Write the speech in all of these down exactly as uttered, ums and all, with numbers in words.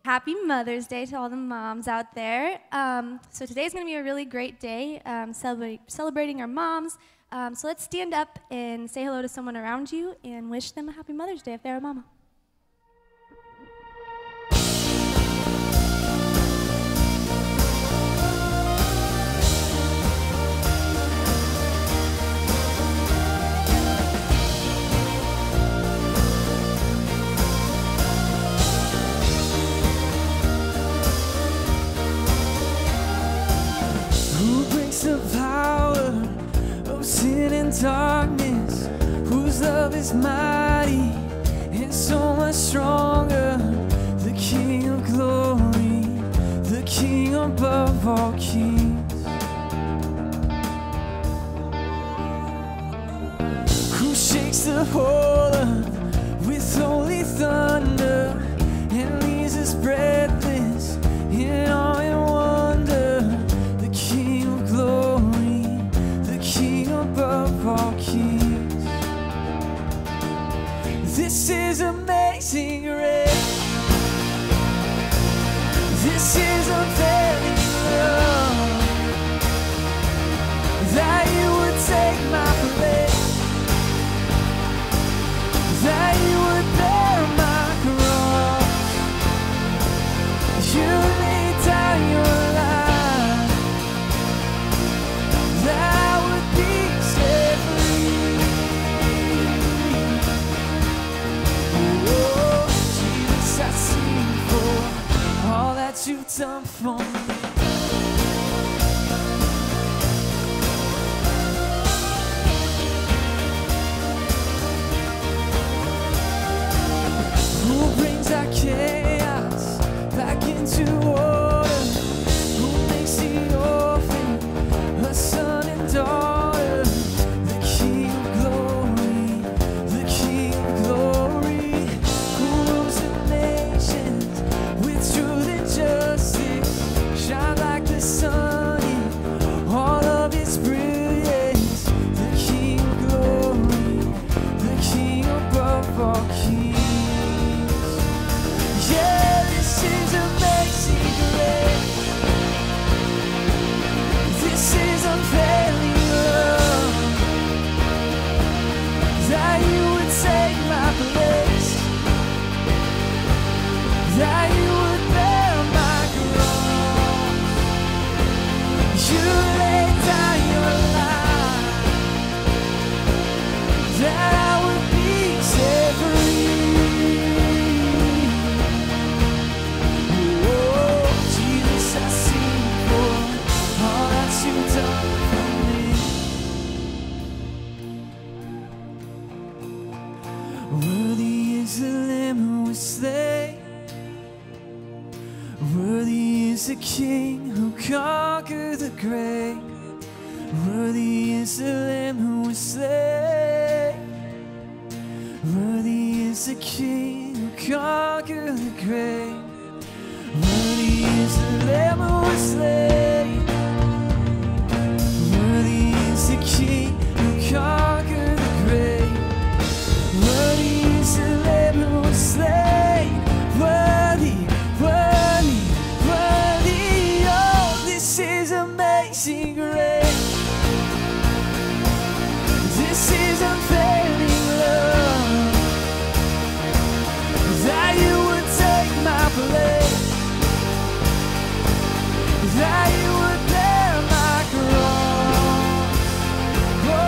Happy Mother's Day to all the moms out there. Um, so today's going to be a really great day, um, celebrate, celebrating our moms. Um, so let's stand up and say hello to someone around you and wish them a happy Mother's Day if they're a mama. The power of sin and darkness, whose love is mighty and so much stronger. The King of glory, the King above all kings, who shakes the whole earth with holy thunder and leaves us breathless in awe and wonder. The King of glory, the King above all kings. This is amazing grace. This is unfailing love, that you would take my place, that you would bear my cross. You laid down your life, that I would be set free. Oh, Jesus, I sing for all that you've done for me. Who brings our chaos back into order? Who makes the orphan a son and daughter? The King of glory, the King of glory, who rules the nations with truth and justice, shine like the sun in all of its brilliance. The King of glory, the King above all kings. Yeah, this is amazing grace. This is unfailing love, that you would take my place, that you would bear my cross. You laid down your life, that I would be set free. Oh, Jesus, I sing for all that you've done for me. Worthy is the Lamb who was slain, worthy is the King who conquered the grave. Worthy is the Lamb who was slain, worthy is the King who conquered the grave. Worthy is the Lamb who was slain, worthy is the King who conquered the grave. Worthy is the Lamb who was slain, worthy, worthy, worthy. Oh, this is amazing grace. This is unfailing love, that you would take my place, that you would bear my cross. Oh,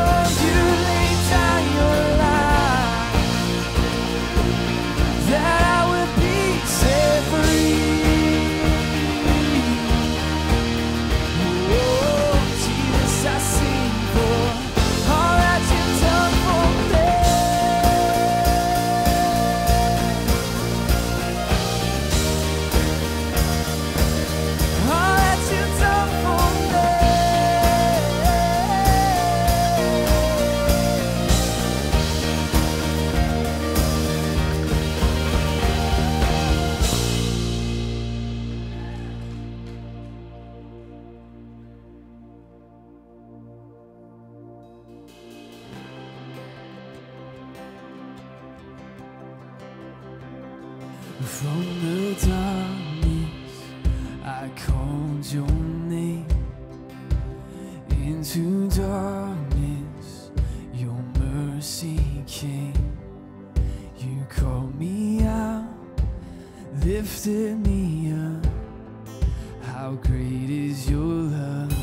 From the darkness, I called your name. Into darkness, your mercy came. You called me out, lifted me up. How great is your love?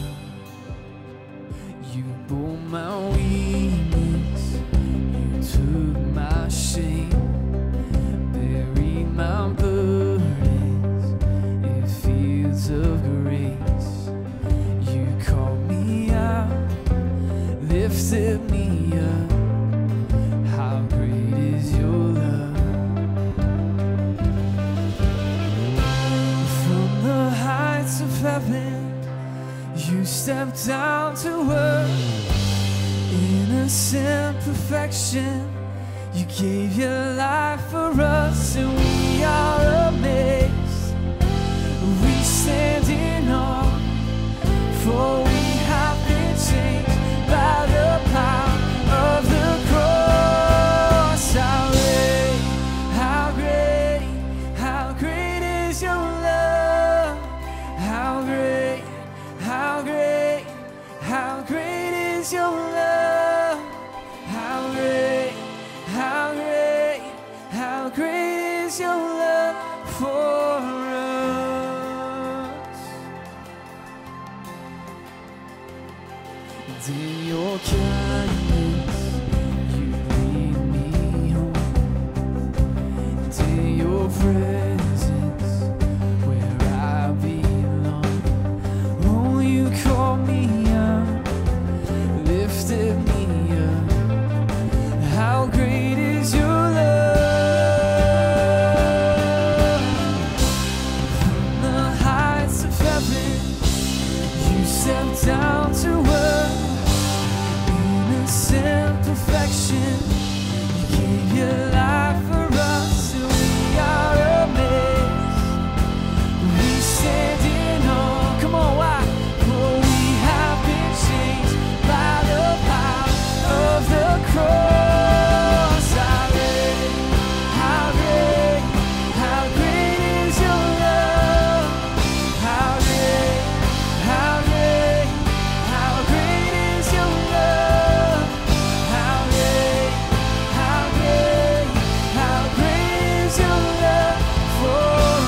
You bore my weakness, you took my shame, buried my burdens in fields of grace. You called me out, lifted me up. How great is your love? From the heights of heaven, you stepped down to earth. Innocent perfection, you gave your life for us, and we are amazed. We stand in awe, for we have been changed by the power of the cross. How great, how great, how great is your love? How great, how great, how great is your love? How great, how great, how great is your love for us? And in your kindness, you lead me home. And in your presence, where I belong. Oh, you call me out, lifted me up. How great is your love? From the heights of heaven, you stepped down to earth. Innocent perfection, you gave your life for us, and we are amazed. We stand in awe. Come on, why? For we have been changed by the power of the cross. How great, how great, how great is your love? How great, how great, how great is your love? How great, how great, how great is your love for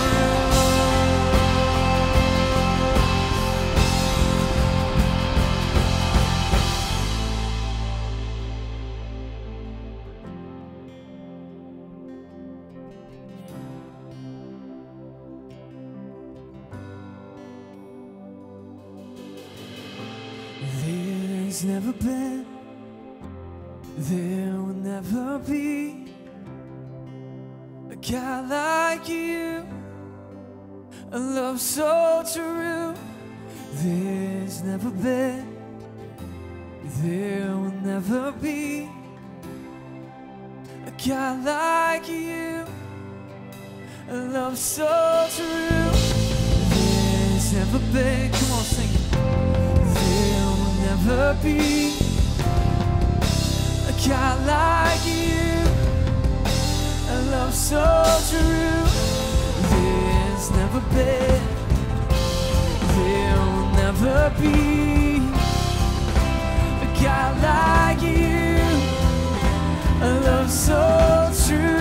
There's never been, there will never be a God like you, a love so true. There's never been, there will never be a God like you, a love so true. There's never been, come on, sing it. There will never be a God like you, a love so true. There's never been, there will never be a God like you, a love so true.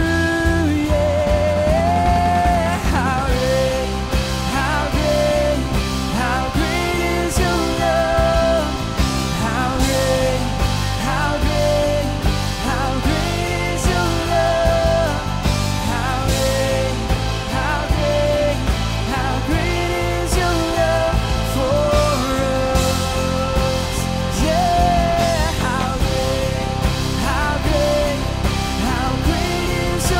Yeah, how great, how great, how great is your love? How great, how great, how great is your love? How great, how great, how great is your love for us? Yeah, how great, how great, how great is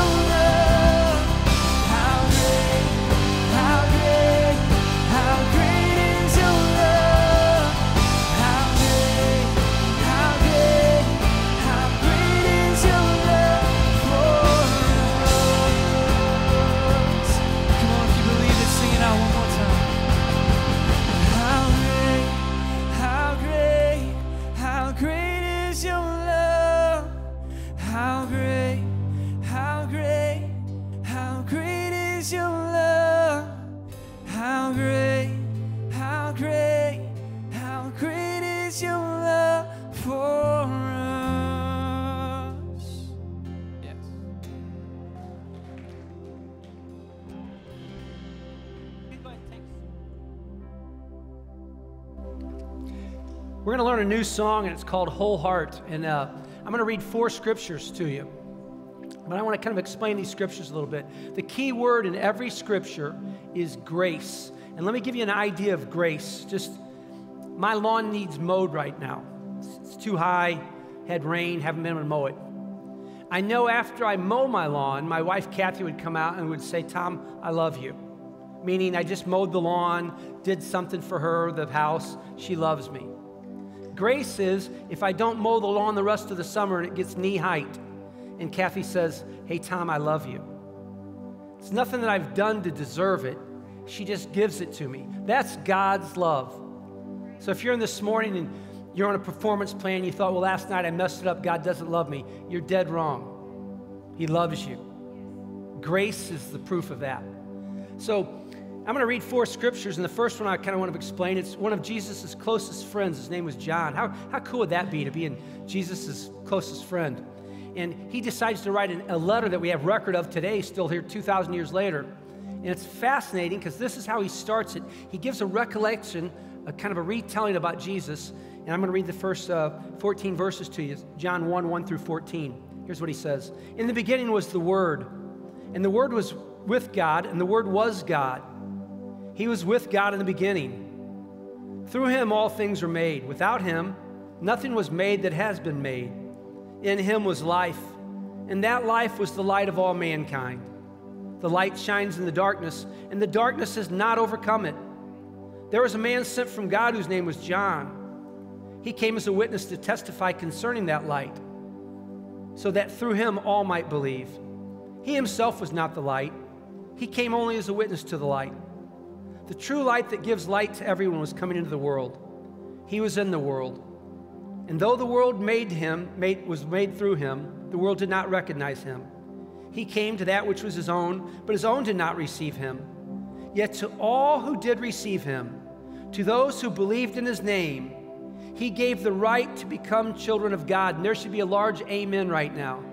We're going to learn a new song, and it's called Whole Heart. And uh, I'm going to read four scriptures to you. But I want to kind of explain these scriptures a little bit. The key word in every scripture is grace. And let me give you an idea of grace. Just, my lawn needs mowed right now. It's too high, had rain, haven't been able to mow it. I know after I mow my lawn, my wife Kathy would come out and would say, Tom, I love you. Meaning I just mowed the lawn, did something for her, the house, she loves me. Grace is if I don't mow the lawn the rest of the summer and it gets knee height, and Kathy says, hey, Tom, I love you. It's nothing that I've done to deserve it. She just gives it to me. That's God's love. So if you're in this morning and you're on a performance plan, you thought, well, last night I messed it up, God doesn't love me. You're dead wrong. He loves you. Grace is the proof of that. So I'm going to read four scriptures, and the first one I kind of want to explain. It's one of Jesus' closest friends. His name was John. How, how cool would that be, to be in Jesus' closest friend? And he decides to write an, a letter that we have record of today, still here two thousand years later. And it's fascinating because this is how he starts it. He gives a recollection, a kind of a retelling about Jesus. And I'm going to read the first uh, fourteen verses to you. John one, one through fourteen. Here's what he says. In the beginning was the Word, and the Word was with God, and the Word was God. He was with God in the beginning. Through him all things were made. Without him, nothing was made that has been made. In him was life, and that life was the light of all mankind. The light shines in the darkness, and the darkness has not overcome it. There was a man sent from God whose name was John. He came as a witness to testify concerning that light, so that through him all might believe. He himself was not the light. He came only as a witness to the light. The true light that gives light to everyone was coming into the world. He was in the world. And though the world made him, made, was made through him, the world did not recognize him. He came to that which was his own, but his own did not receive him. Yet to all who did receive him, to those who believed in his name, he gave the right to become children of God. And there should be a large amen right now.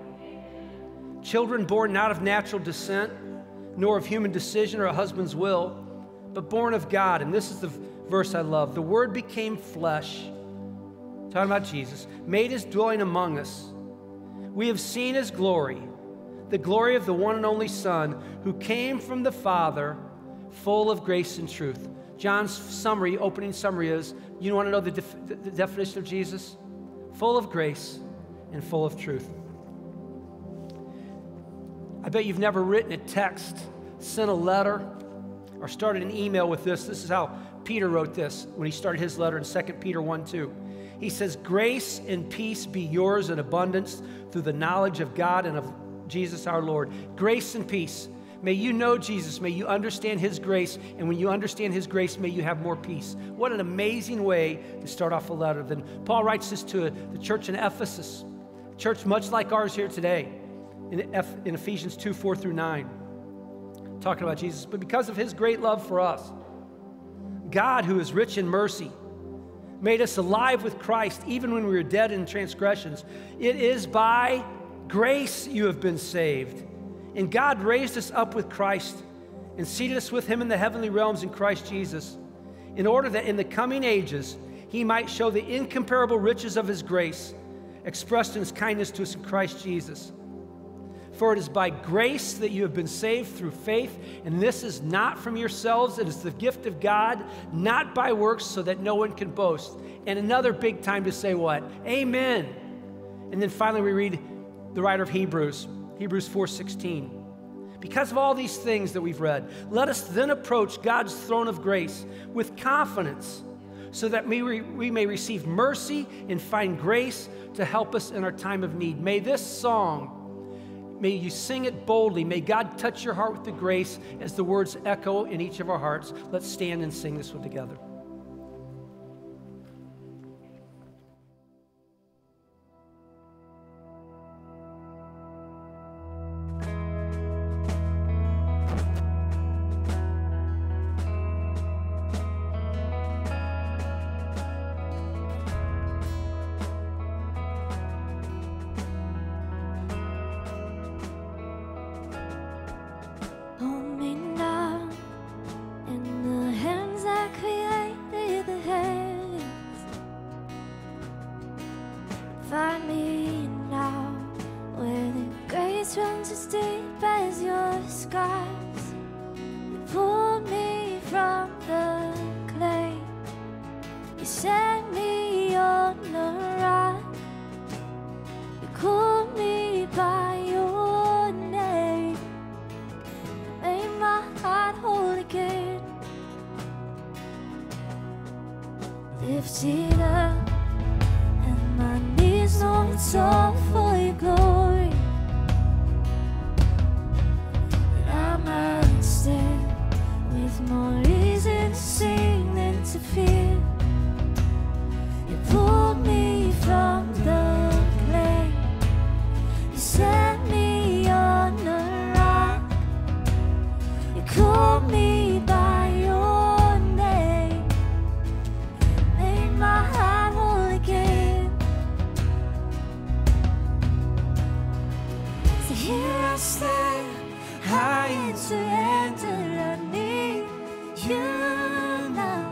Children born not of natural descent, nor of human decision or a husband's will, but born of God. And this is the verse I love. The Word became flesh, talking about Jesus, made his dwelling among us. We have seen his glory, the glory of the one and only Son, who came from the Father, full of grace and truth. John's summary, opening summary is, you want to know the, def the definition of Jesus? Full of grace and full of truth. I bet you've never written a text, sent a letter, or started an email with this. This is how Peter wrote this when he started his letter in Second Peter one, two. He says, grace and peace be yours in abundance through the knowledge of God and of Jesus our Lord. Grace and peace. May you know Jesus. May you understand his grace. And when you understand his grace, may you have more peace. What an amazing way to start off a letter. Then Paul writes this to the church in Ephesus, a church much like ours here today, in, F, in Ephesians two, four through nine, talking about Jesus. But because of his great love for us, God, who is rich in mercy, made us alive with Christ even when we were dead in transgressions. It is by grace you have been saved. And God raised us up with Christ and seated us with him in the heavenly realms in Christ Jesus, in order that in the coming ages he might show the incomparable riches of his grace expressed in his kindness to us in Christ Jesus. For it is by grace that you have been saved through faith, and this is not from yourselves. It is the gift of God, not by works, so that no one can boast. And another big time to say what? Amen. And then finally we read the writer of Hebrews, Hebrews four sixteen. Because of all these things that we've read, let us then approach God's throne of grace with confidence, so that we, we may receive mercy and find grace to help us in our time of need. May this song, may you sing it boldly. May God touch your heart with the grace as the words echo in each of our hearts. Let's stand and sing this one together. Hold me now in the hands that create. deep as your skies. You pulled me from the clay. You set me on the rock. You called me by your name. You made my heart whole again. Lifted up, and my knees know it's all for your glory. But I'm out instead, with more reason to sing than to fear. You pulled me from the clay. You set me on the rock. You called me by your name. Made my heart whole again. So here I stand, high in surrender. I need you now.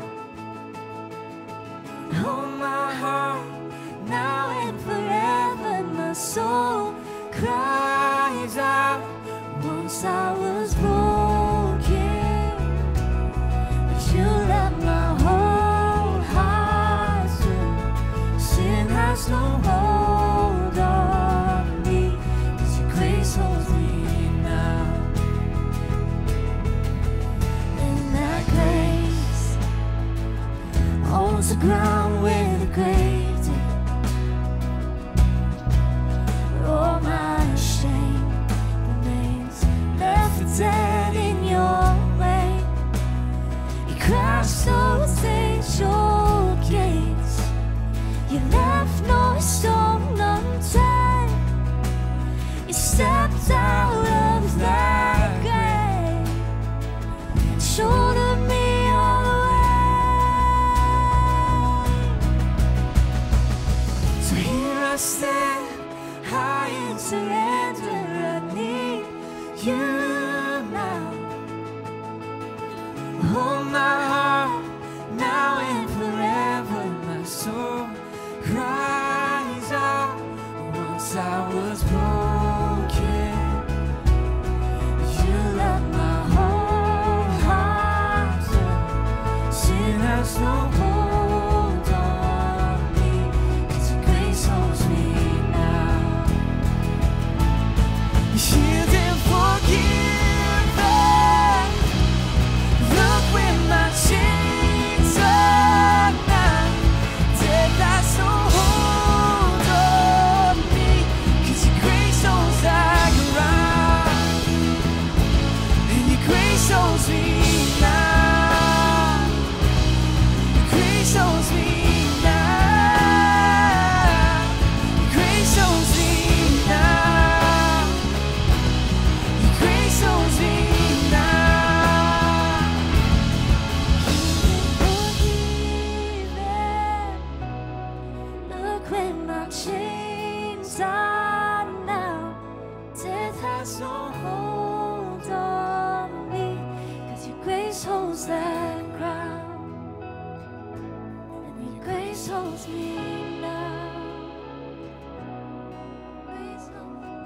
Hold my heart now and forever. My soul cries out. Once I was broken, but you let my whole heart through. Sin has no hold on me, 'cause your grace holds me now. And that grace holds the ground where the grave did. Where all my shame remains, left for dead in your way. You crashed those angel gates. You left no stone unturned. You stepped out of that grave and shouldered me all the way. So here I stand, high in surrender. I need you now. Hold my heart now and forever. My soul cries out. Once I was broken, you let my whole heart through. Sin has no hold on me, 'cause your grace holds me now. Healed and forgiven. Look where my chains are now. Death has no hold on me, 'cause your grace holds that ground. And your grace holds me now. Your grace holds me now. Your grace holds me now. Your grace holds me now. Look where my chains are now. Death has no hold on me, 'cause your grace holds that ground. And your grace holds me now. Grace holds me.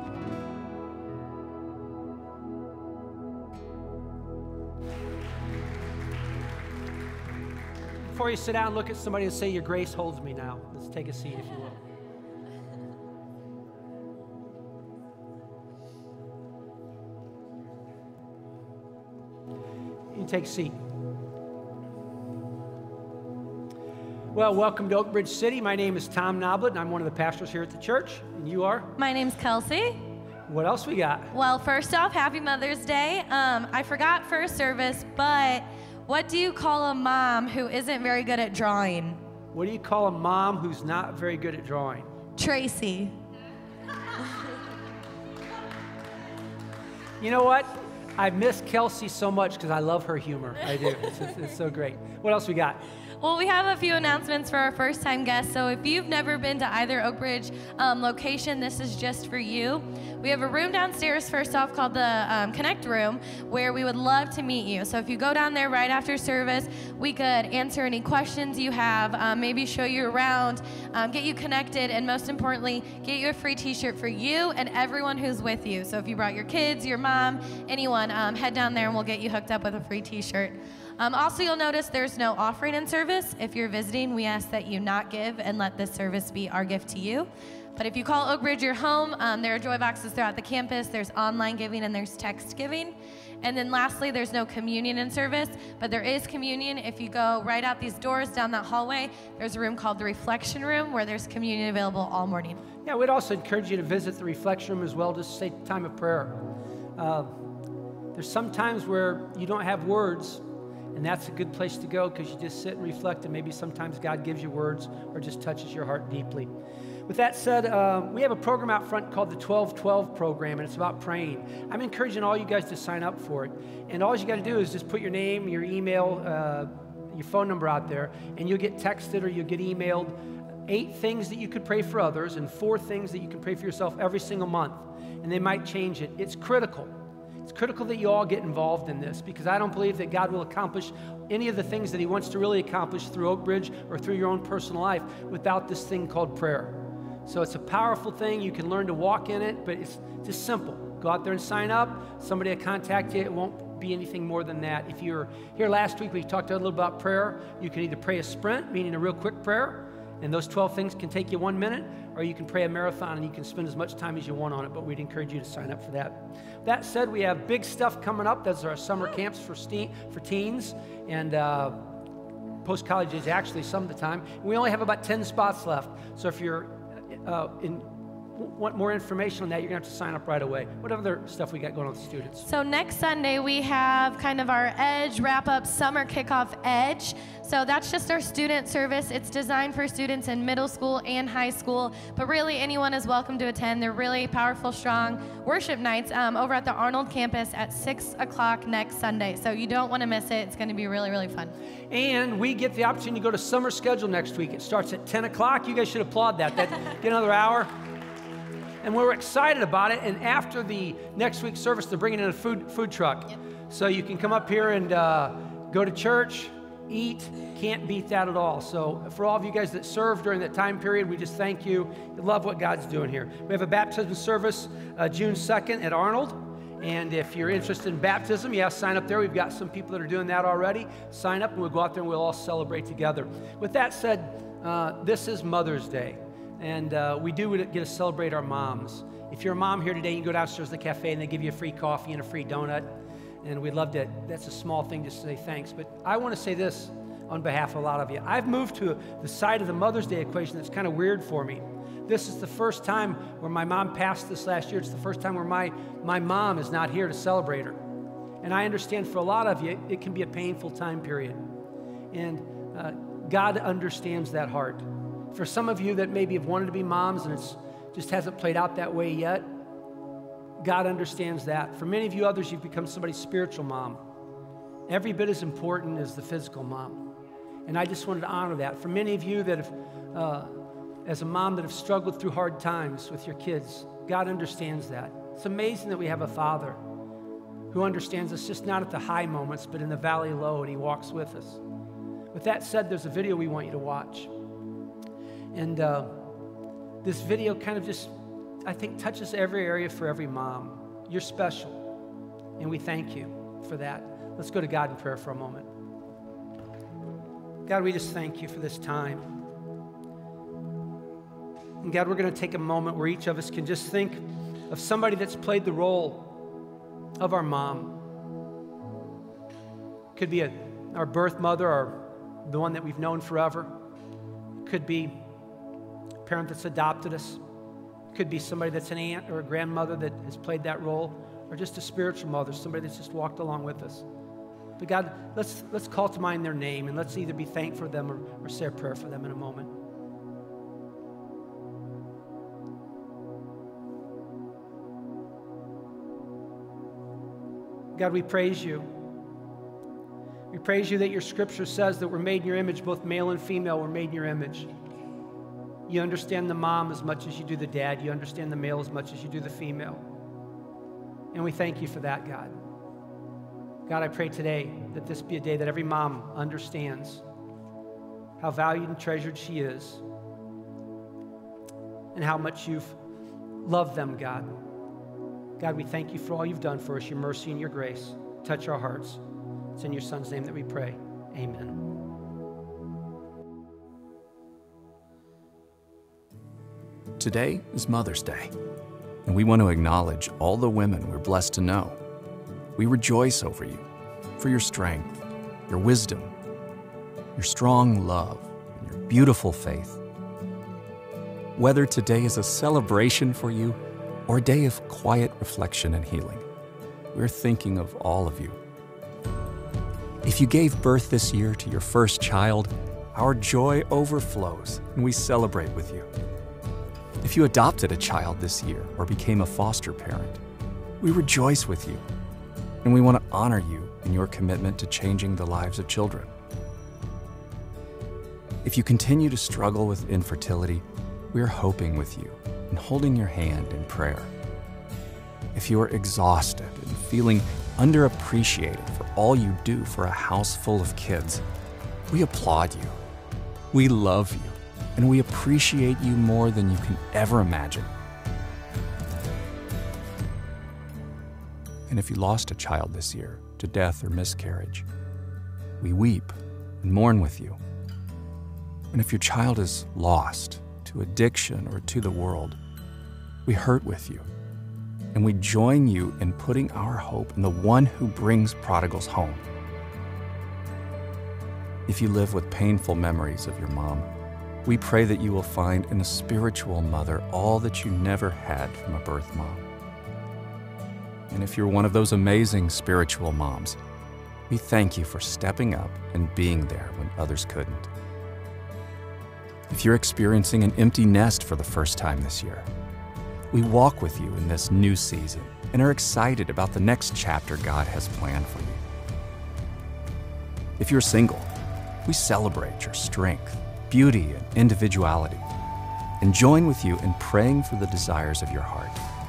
Before you sit down, look at somebody and say, your grace holds me now. Let's take a seat, if you will. You can take a seat. Well, welcome to Oak Ridge City. My name is Tom Noblitt, and I'm one of the pastors here at the church. And you are? My name's Kelsey. What else we got? Well, first off, happy Mother's Day. Um, I forgot first service, but what do you call a mom who isn't very good at drawing? What do you call a mom who's not very good at drawing? Tracy. You know what? I miss Kelsey so much because I love her humor. I do. It's, it's, it's so great. What else we got? Well, we have a few announcements for our first-time guests. So if you've never been to either Oak Ridge um, location, this is just for you. We have a room downstairs, first off, called the um, Connect Room, where we would love to meet you. So if you go down there right after service, we could answer any questions you have, um, maybe show you around, um, get you connected, and most importantly, get you a free t-shirt for you and everyone who's with you. So if you brought your kids, your mom, anyone, um, head down there and we'll get you hooked up with a free t-shirt. Um, also, you'll notice there's no offering in service. If you're visiting, we ask that you not give and let this service be our gift to you. But if you call Oak Ridge your home, um, there are joy boxes throughout the campus. There's online giving and there's text giving. And then lastly, there's no communion in service, but there is communion. If you go right out these doors down that hallway, there's a room called the Reflection Room where there's communion available all morning. Yeah, we'd also encourage you to visit the Reflection Room as well, just say time of prayer. Uh, there's some times where you don't have words, and that's a good place to go because you just sit and reflect, and maybe sometimes God gives you words or just touches your heart deeply. With that said, uh, we have a program out front called the twelve twelve program, and it's about praying. I'm encouraging all you guys to sign up for it. And all you got to do is just put your name, your email, uh, your phone number out there, and you'll get texted or you'll get emailed eight things that you could pray for others and four things that you can pray for yourself every single month. And they might change it. It's critical. It's critical that you all get involved in this because I don't believe that God will accomplish any of the things that he wants to really accomplish through Oak Ridge or through your own personal life without this thing called prayer. So it's a powerful thing. You can learn to walk in it, but it's just simple. Go out there and sign up. Somebody will contact you. It won't be anything more than that. If you were here last week, we talked a little about prayer. You can either pray a sprint, meaning a real quick prayer, and those twelve things can take you one minute, or you can pray a marathon and you can spend as much time as you want on it, but we'd encourage you to sign up for that. That said, we have big stuff coming up. Those are our summer camps for, ste- for teens and uh, post-college age, actually, some of the time. We only have about ten spots left, so if you're uh, in want more information on that, you're going to have to sign up right away. What other stuff we got going on with students? So next Sunday, we have kind of our Edge wrap-up summer kickoff Edge. So that's just our student service. It's designed for students in middle school and high school, but really anyone is welcome to attend. They're really powerful, strong worship nights um, over at the Arnold campus at six o'clock next Sunday. So you don't want to miss it. It's going to be really, really fun. And we get the opportunity to go to summer schedule next week. It starts at ten o'clock. You guys should applaud that. That get another hour. And we're excited about it. And after the next week's service, they're bringing in a food food truck. Yep. So you can come up here and uh, go to church, eat. Can't beat that at all. So for all of you guys that served during that time period, we just thank you. We love what God's doing here. We have a baptism service uh, June second at Arnold. And if you're interested in baptism, yeah, sign up there. We've got some people that are doing that already. Sign up and we'll go out there and we'll all celebrate together. With that said, uh, this is Mother's Day. And uh, we do get to celebrate our moms. If you're a mom here today, you can go downstairs to the cafe and they give you a free coffee and a free donut. And we'd love to, that's a small thing just to say thanks. But I want to say this on behalf of a lot of you. I've moved to the side of the Mother's Day equation that's kind of weird for me. This is the first time where my mom passed this last year. It's the first time where my, my mom is not here to celebrate her. And I understand for a lot of you, it can be a painful time period. And uh, God understands that heart. For some of you that maybe have wanted to be moms and it's just hasn't played out that way yet, God understands that. For many of you others, you've become somebody's spiritual mom. Every bit as important as the physical mom. And I just wanted to honor that. For many of you that have, uh, as a mom, that have struggled through hard times with your kids, God understands that. It's amazing that we have a Father who understands us just not at the high moments, but in the valley low, and He walks with us. With that said, there's a video we want you to watch. And uh, this video kind of just, I think, touches every area for every mom. You're special, and we thank you for that. Let's go to God in prayer for a moment. God, we just thank you for this time. And God, we're going to take a moment where each of us can just think of somebody that's played the role of our mom. Could be a, our birth mother or the one that we've known forever. Could be parent that's adopted us. Could be somebody that's an aunt or a grandmother that has played that role, or just a spiritual mother, somebody that's just walked along with us. But God, let's let's call to mind their name, and let's either be thankful for them or, or say a prayer for them in a moment. God, we praise you We praise you that your scripture says that we're made in your image, both male and female, we're made in your image. You understand the mom as much as you do the dad. You understand the male as much as you do the female. And we thank you for that, God. God, I pray today that this be a day that every mom understands how valued and treasured she is and how much you've loved them, God. God, we thank you for all you've done for us, your mercy and your grace. Touch our hearts. It's in your son's name that we pray. Amen. Today is Mother's Day, and we want to acknowledge all the women we're blessed to know. We rejoice over you for your strength, your wisdom, your strong love, and your beautiful faith. Whether today is a celebration for you or a day of quiet reflection and healing, we're thinking of all of you. If you gave birth this year to your first child, our joy overflows and we celebrate with you. If you adopted a child this year or became a foster parent, we rejoice with you, and we want to honor you in your commitment to changing the lives of children. If you continue to struggle with infertility, we are hoping with you and holding your hand in prayer. If you are exhausted and feeling underappreciated for all you do for a house full of kids, we applaud you. We love you, and we appreciate you more than you can ever imagine. And if you lost a child this year to death or miscarriage, we weep and mourn with you. And if your child is lost to addiction or to the world, we hurt with you. And we join you in putting our hope in the one who brings prodigals home. If you live with painful memories of your mom, we pray that you will find in a spiritual mother all that you never had from a birth mom. And if you're one of those amazing spiritual moms, we thank you for stepping up and being there when others couldn't. If you're experiencing an empty nest for the first time this year, we walk with you in this new season and are excited about the next chapter God has planned for you. If you're single, we celebrate your strength, beauty, and individuality, and join with you in praying for the desires of your heart.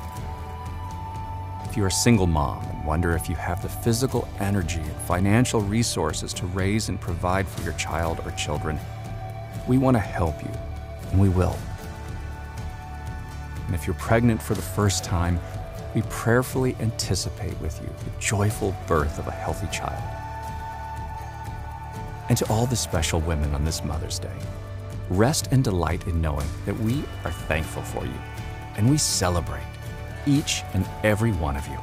If you're a single mom and wonder if you have the physical energy and financial resources to raise and provide for your child or children, we want to help you, and we will. And if you're pregnant for the first time, we prayerfully anticipate with you the joyful birth of a healthy child. And to all the special women on this Mother's Day, rest and delight in knowing that we are thankful for you, and we celebrate each and every one of you.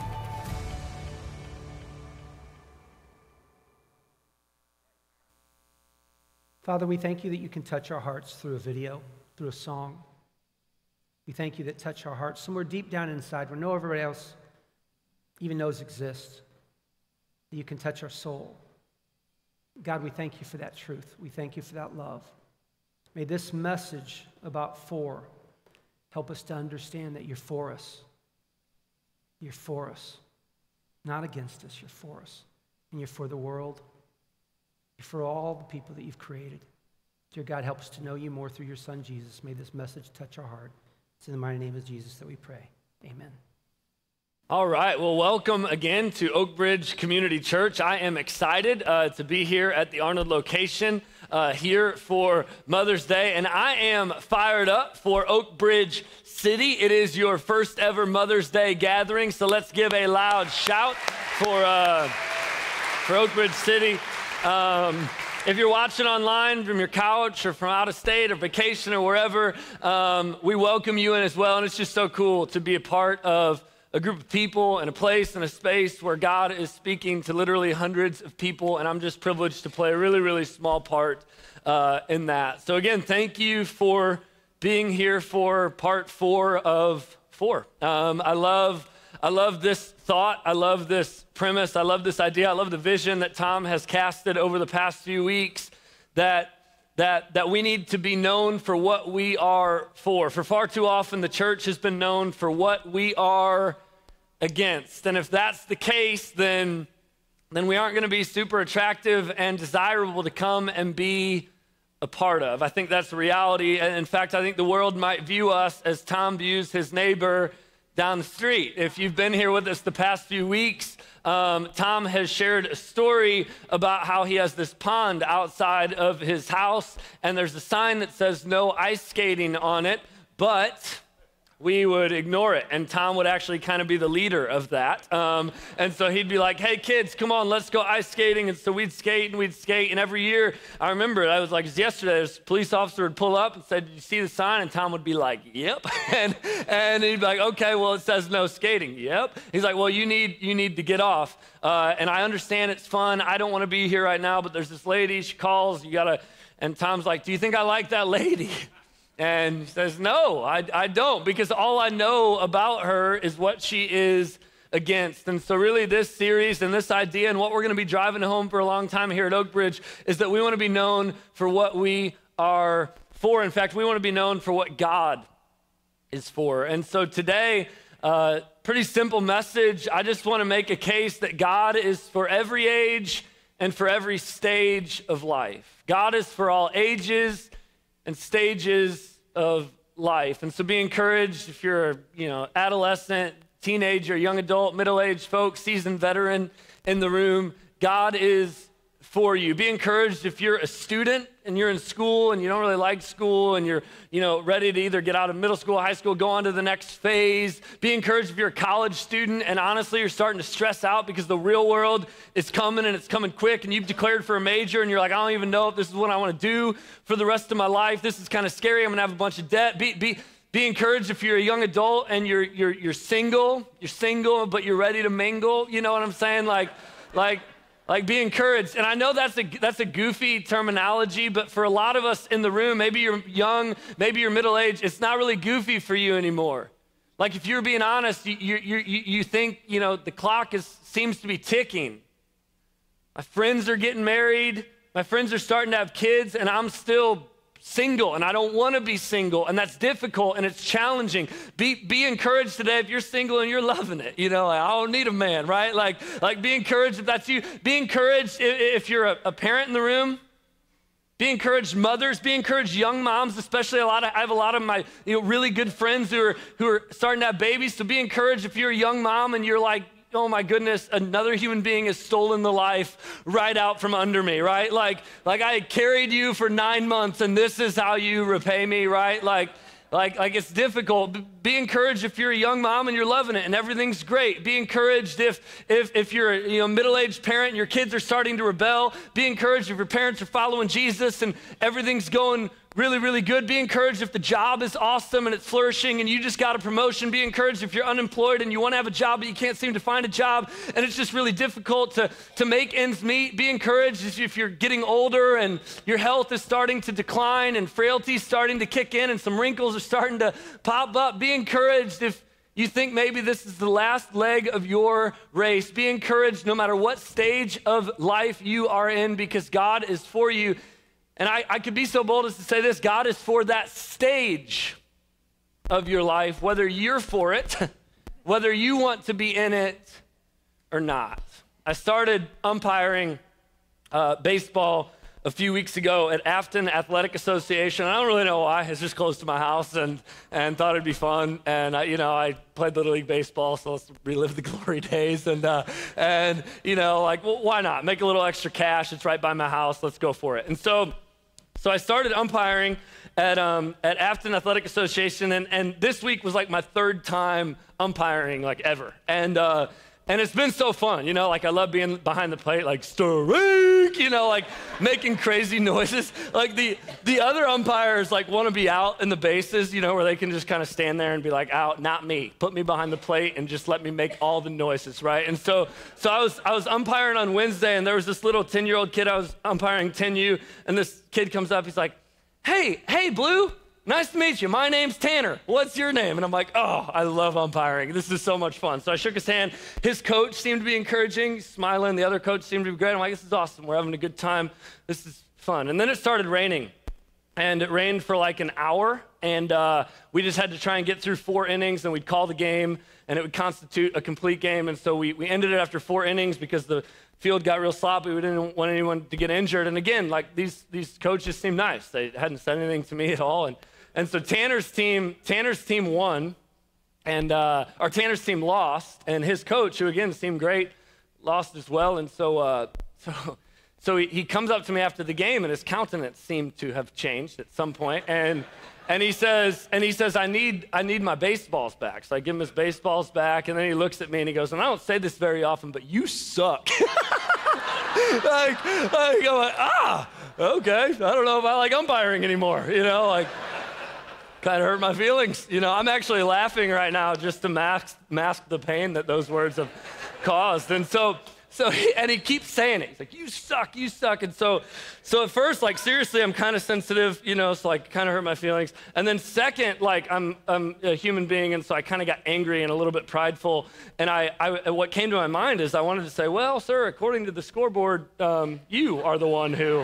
Father, we thank you that you can touch our hearts through a video, through a song. We thank you that touch our hearts somewhere deep down inside where no everybody else even knows exists, that you can touch our soul. God, we thank you for that truth. We thank you for that love. May this message about for help us to understand that you're for us. You're for us, not against us. You're for us. And you're for the world. You're for all the people that you've created. Dear God, help us to know you more through your Son, Jesus. May this message touch our heart. It's in the mighty name of Jesus that we pray. Amen. All right, well, welcome again to Oak Bridge Community Church. I am excited uh, to be here at the Arnold location uh, here for Mother's Day, and I am fired up for Oak Bridge City. It is your first ever Mother's Day gathering, so let's give a loud shout for, uh, for Oak Bridge City. Um, If you're watching online from your couch or from out of state or vacation or wherever, um, we welcome you in as well, and it's just so cool to be a part of a group of people and a place and a space where God is speaking to literally hundreds of people, and I'm just privileged to play a really, really small part uh, in that. So again, thank you for being here for part four of four. Um, I love, I love this thought. I love this premise. I love this idea. I love the vision that Tom has casted over the past few weeks that that that we need to be known for what we are for. For far too often, the church has been known for what we are against. And if that's the case, then then we aren't going to be super attractive and desirable to come and be a part of. I think that's the reality. And in fact, I think the world might view us as Tom views his neighbor down the street. If you've been here with us the past few weeks, um, Tom has shared a story about how he has this pond outside of his house, and there's a sign that says no ice skating on it, but we would ignore it. And Tom would actually kind of be the leader of that. Um, and so he'd be like, hey, kids, come on, let's go ice skating. And so we'd skate and we'd skate. And every year, I remember, I was like, it was yesterday, this police officer would pull up and said, did you see the sign? And Tom would be like, yep. and and he'd be like, okay, well, it says no skating. Yep. He's like, well, you need you need to get off. Uh, and I understand it's fun. I don't want to be here right now, but there's this lady, she calls, you got to, and Tom's like, do you think I like that lady? And he says, no, I, I don't, because all I know about her is what she is against. And so really this series and this idea and what we're going to be driving home for a long time here at Oak Bridge is that we want to be known for what we are for. In fact, we want to be known for what God is for. And so today, uh, pretty simple message. I just want to make a case that God is for every age and for every stage of life. God is for all ages and stages of life. And so be encouraged if you're a you know, adolescent, teenager, young adult, middle-aged folks, seasoned veteran in the room. God is for you. Be encouraged if you're a student and you're in school and you don't really like school and you're you know, ready to either get out of middle school, high school, go on to the next phase. Be encouraged if you're a college student and honestly you're starting to stress out because the real world is coming and it's coming quick and you've declared for a major and you're like, I don't even know if this is what I want to do for the rest of my life. This is kind of scary. I'm going to have a bunch of debt. Be, be, be encouraged if you're a young adult and you're, you're, you're single, you're single, but you're ready to mingle. You know what I'm saying? Like, like, Like, be encouraged. And I know that's a, that's a goofy terminology, but for a lot of us in the room, maybe you're young, maybe you're middle-aged, it's not really goofy for you anymore. Like, if you're being honest, you, you, you, you think, you know, the clock is, seems to be ticking. My friends are getting married. My friends are starting to have kids, and I'm still single, and I don't want to be single, and that's difficult, and it's challenging. Be be encouraged today if you're single and you're loving it. You know, like, I don't need a man, right? Like, like be encouraged if that's you. Be encouraged if, if you're a, a parent in the room. Be encouraged, mothers. Be encouraged, young moms, especially a lot of, I have a lot of my you know, really good friends who are, who are starting to have babies, so be encouraged if you're a young mom and you're like, oh my goodness, another human being has stolen the life right out from under me, right? Like, like I carried you for nine months and this is how you repay me, right? Like, like, like it's difficult. Be encouraged if you're a young mom and you're loving it and everything's great. Be encouraged if, if, if you're a you know, middle-aged parent and your kids are starting to rebel. Be encouraged if your parents are following Jesus and everything's going really, really good. Be encouraged if the job is awesome and it's flourishing and you just got a promotion. Be encouraged if you're unemployed and you want to have a job but you can't seem to find a job and it's just really difficult to, to make ends meet. Be encouraged if you're getting older and your health is starting to decline and frailty is starting to kick in and some wrinkles are starting to pop up. Be encouraged if you think maybe this is the last leg of your race. Be encouraged no matter what stage of life you are in because God is for you. And I, I could be so bold as to say this, God is for that stage of your life, whether you're for it, whether you want to be in it or not. I started umpiring uh, baseball a few weeks ago at Afton Athletic Association. I don't really know why. It's just close to my house and, and thought it'd be fun. And, I, you know, I played Little League Baseball, so let's relive the glory days. And, uh, and you know, like, well, why not? Make a little extra cash. It's right by my house. Let's go for it. And so... So I started umpiring at um, at Afton Athletic Association, and, and this week was like my third time umpiring, like ever. And uh, and it's been so fun, you know, like I love being behind the plate, like strike, you know, like making crazy noises. Like the the other umpires like want to be out in the bases, you know, where they can just kind of stand there and be like, out, not me. Put me behind the plate and just let me make all the noises, right? And so so I was I was umpiring on Wednesday, and there was this little ten-year-old kid I was umpiring ten U, and this kid comes up, he's like, hey, hey, Blue, nice to meet you. My name's Tanner. What's your name? And I'm like, oh, I love umpiring. This is so much fun. So I shook his hand. His coach seemed to be encouraging, smiling. The other coach seemed to be great. I'm like, this is awesome. We're having a good time. This is fun. And then it started raining. And it rained for like an hour. And uh, we just had to try and get through four innings, and we'd call the game, and it would constitute a complete game. And so we, we ended it after four innings because the field got real sloppy. We didn't want anyone to get injured. And again, like these these coaches seemed nice. They hadn't said anything to me at all. And and so Tanner's team Tanner's team won, and uh, our Tanner's team lost. And his coach, who again seemed great, lost as well. And so uh, so so he, he comes up to me after the game, and his countenance seemed to have changed at some point. And And he says, and he says, I need, I need my baseballs back. So I give him his baseballs back, and then he looks at me and he goes, and I don't say this very often, but you suck. like, like, I'm like, ah, okay. I don't know if I like umpiring anymore. You know, like, kind of hurt my feelings. You know, I'm actually laughing right now just to mask mask the pain that those words have caused. And so. So, he, and he keeps saying it. He's like, you suck, you suck. And so, so at first, like, seriously, I'm kind of sensitive, you know, so like, kind of hurt my feelings. And then second, like, I'm, I'm a human being, and so I kind of got angry and a little bit prideful. And I, I, what came to my mind is I wanted to say, well, sir, according to the scoreboard, um, you are the one who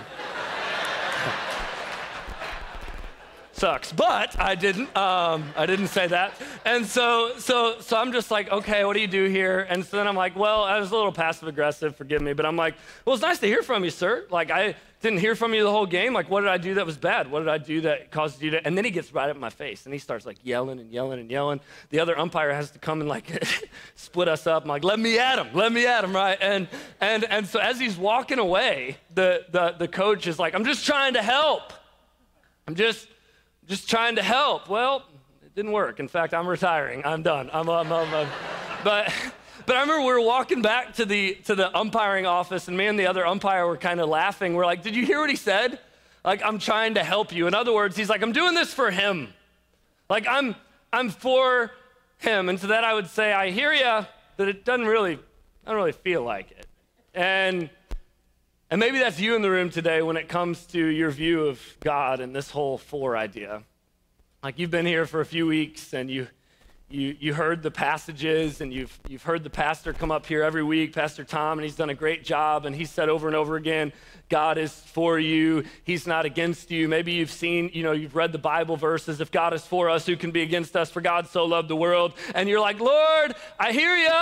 sucks. But I didn't. Um, I didn't say that. And so, so, so I'm just like, okay, what do you do here? And so then I'm like, well, I was a little passive aggressive. Forgive me, but I'm like, well, it's nice to hear from you, sir. Like, I didn't hear from you the whole game. Like, what did I do that was bad? What did I do that caused you to? And then he gets right up in my face, and he starts like yelling and yelling and yelling. The other umpire has to come and like split us up. I'm like, let me at him, let me at him, right? And and and so as he's walking away, the the the coach is like, I'm just trying to help. I'm just. Just trying to help. Well, it didn't work. In fact, I'm retiring. I'm done. I'm, I'm, I'm, I'm. But, but I remember we were walking back to the to the umpiring office, and me and the other umpire were kind of laughing. We're like, did you hear what he said? Like, I'm trying to help you. In other words, he's like, I'm doing this for him. Like, I'm I'm for him. And to that I would say, I hear you, but it doesn't really, I don't really feel like it. And And maybe that's you in the room today when it comes to your view of God and this whole for idea. Like, you've been here for a few weeks, and you you you heard the passages, and you've you've heard the pastor come up here every week, Pastor Tom, and he's done a great job, and he said over and over again, God is for you, he's not against you. Maybe you've seen, you know, you've read the Bible verses, if God is for us, who can be against us? For God so loved the world. And you're like, Lord, I hear you.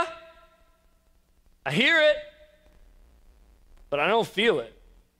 I hear it. But I don't feel it.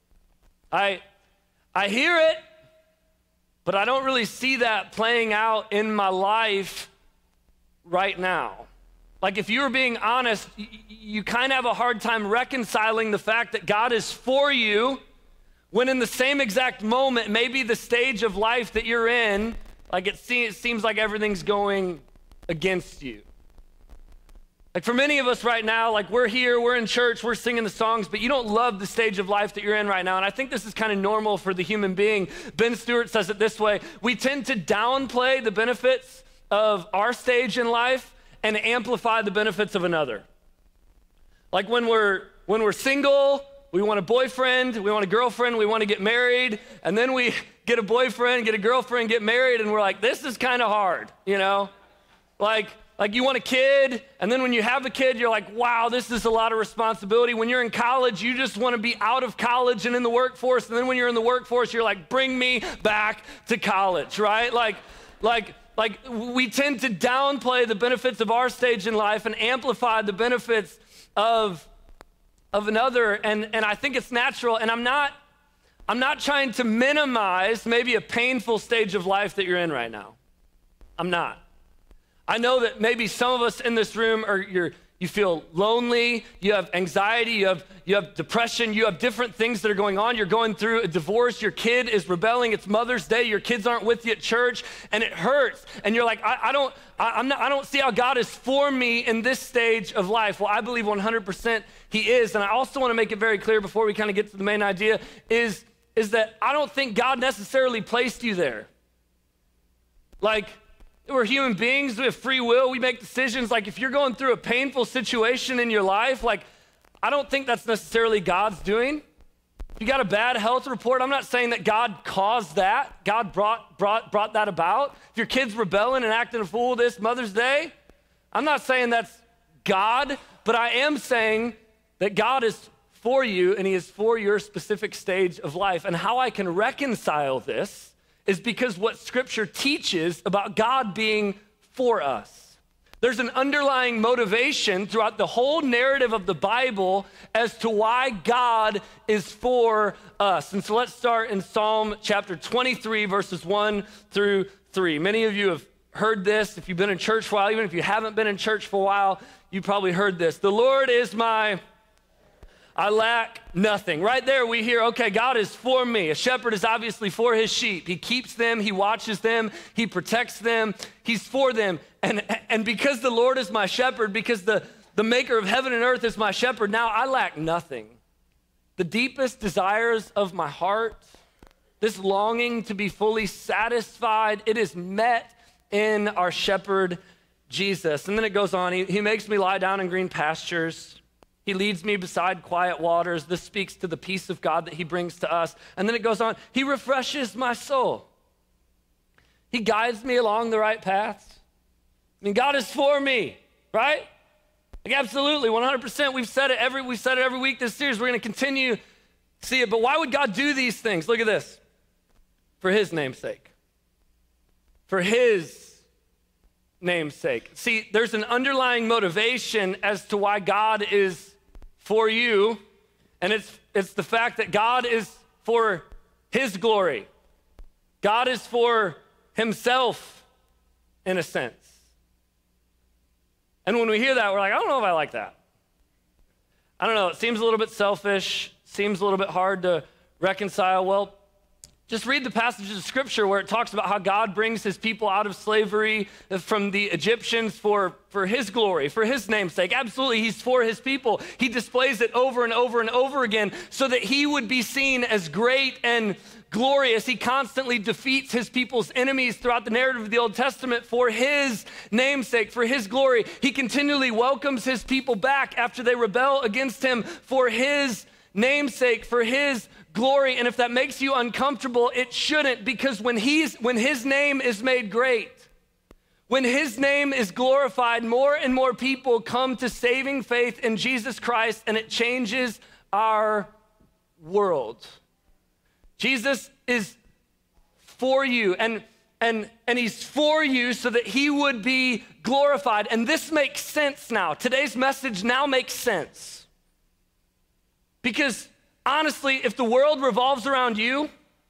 I, I hear it, but I don't really see that playing out in my life right now. Like, if you were being honest, you, you kind of have a hard time reconciling the fact that God is for you when in the same exact moment, maybe the stage of life that you're in, like it, se- it seems like everything's going against you. Like, for many of us right now, like, we're here, we're in church, we're singing the songs, but you don't love the stage of life that you're in right now. And I think this is kind of normal for the human being. Ben Stewart says it this way: we tend to downplay the benefits of our stage in life and amplify the benefits of another. Like, when we're when we're single, we want a boyfriend, we want a girlfriend, we want to get married, and then we get a boyfriend, get a girlfriend, get married, and we're like, this is kind of hard, you know? Like, Like, you want a kid, and then when you have a kid, you're like, wow, this is a lot of responsibility. When you're in college, you just want to be out of college and in the workforce, and then when you're in the workforce, you're like, bring me back to college, right? Like, like, like we tend to downplay the benefits of our stage in life and amplify the benefits of, of another, and, and I think it's natural, and I'm not, I'm not trying to minimize maybe a painful stage of life that you're in right now. I'm not. I know that maybe some of us in this room are you're, you feel lonely, you have anxiety, you have, you have depression, you have different things that are going on. You're going through a divorce, your kid is rebelling, it's Mother's Day, your kids aren't with you at church, and it hurts. And you're like, I, I don't, I, I'm not, I don't see how God is for me in this stage of life. Well, I believe one hundred percent he is. And I also want to make it very clear before we kind of get to the main idea is, is that I don't think God necessarily placed you there. Like, we're human beings, we have free will, we make decisions. Like, if you're going through a painful situation in your life, like, I don't think that's necessarily God's doing. If you got a bad health report, I'm not saying that God caused that. God brought, brought, brought that about. If your kid's rebelling and acting a fool this Mother's Day, I'm not saying that's God, but I am saying that God is for you and he is for your specific stage of life. And how I can reconcile this is because what Scripture teaches about God being for us. There's an underlying motivation throughout the whole narrative of the Bible as to why God is for us. And so let's start in Psalm chapter twenty-three, verses one through three. Many of you have heard this. If you've been in church for a while, even if you haven't been in church for a while, you probably heard this. The Lord is my, I lack nothing. Right there we hear, okay, God is for me. A shepherd is obviously for his sheep. He keeps them, he watches them, he protects them, he's for them. And, and because the Lord is my shepherd, because the, the maker of heaven and earth is my shepherd, now I lack nothing. The deepest desires of my heart, this longing to be fully satisfied, it is met in our shepherd, Jesus. And then it goes on, he, he makes me lie down in green pastures. He leads me beside quiet waters. This speaks to the peace of God that he brings to us. And then it goes on, he refreshes my soul. He guides me along the right paths. I mean, God is for me, right? Like absolutely, one hundred percent. We've said it every, we've said it every week this series. We're going to continue to see it. But why would God do these things? Look at this. For his name's sake. For his name's sake. See, there's an underlying motivation as to why God is for you, and it's it's the fact that God is for his glory. God is for himself, in a sense. And when we hear that, we're like, I don't know if I like that. I don't know, it seems a little bit selfish, seems a little bit hard to reconcile. Well, just read the passages of Scripture where it talks about how God brings his people out of slavery from the Egyptians for, for his glory, for his name's sake. Absolutely, he's for his people. He displays it over and over and over again so that he would be seen as great and glorious. He constantly defeats his people's enemies throughout the narrative of the Old Testament for his name's sake, for his glory. He continually welcomes his people back after they rebel against him for his name's sake, for his glory. And if that makes you uncomfortable, it shouldn't, because when he's when his name is made great, when his name is glorified, more and more people come to saving faith in Jesus Christ, and it changes our world. Jesus is for you, and and and he's for you so that he would be glorified. And this makes sense now. Today's message now makes sense. Because honestly, if the world revolves around you,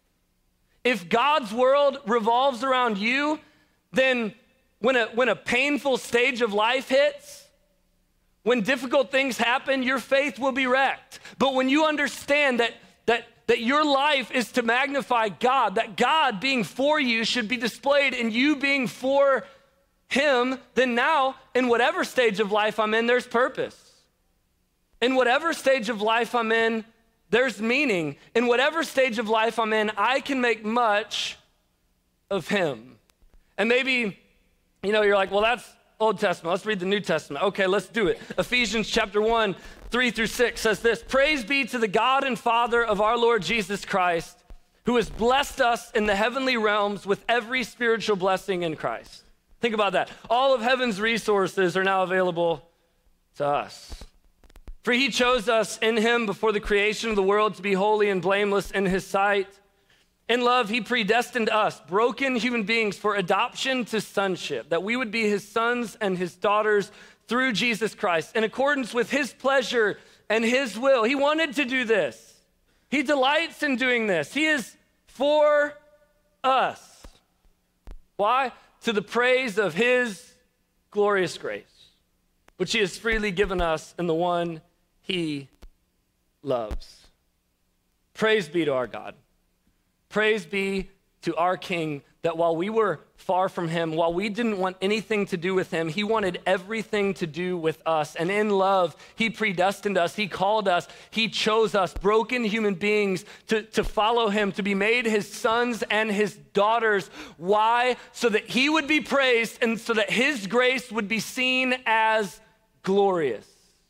if God's world revolves around you, then when a, when a painful stage of life hits, when difficult things happen, your faith will be wrecked. But when you understand that, that, that your life is to magnify God, that God being for you should be displayed in you being for him, then now, in whatever stage of life I'm in, there's purpose. In whatever stage of life I'm in, there's meaning. In whatever stage of life I'm in, I can make much of him. And maybe, you know, you're like, well, that's Old Testament. Let's read the New Testament. Okay, let's do it. Ephesians chapter one, three through six says this: Praise be to the God and Father of our Lord Jesus Christ, who has blessed us in the heavenly realms with every spiritual blessing in Christ. Think about that. All of heaven's resources are now available to us. For he chose us in him before the creation of the world to be holy and blameless in his sight. In love, he predestined us, broken human beings, for adoption to sonship, that we would be his sons and his daughters through Jesus Christ, in accordance with his pleasure and his will. He wanted to do this. He delights in doing this. He is for us. Why? To the praise of his glorious grace, which he has freely given us in the one he loves. Praise be to our God. Praise be to our King, that while we were far from him, while we didn't want anything to do with him, he wanted everything to do with us. And in love, he predestined us, he called us, he chose us, broken human beings, to, to follow him, to be made his sons and his daughters. Why? So that he would be praised and so that his grace would be seen as glorious.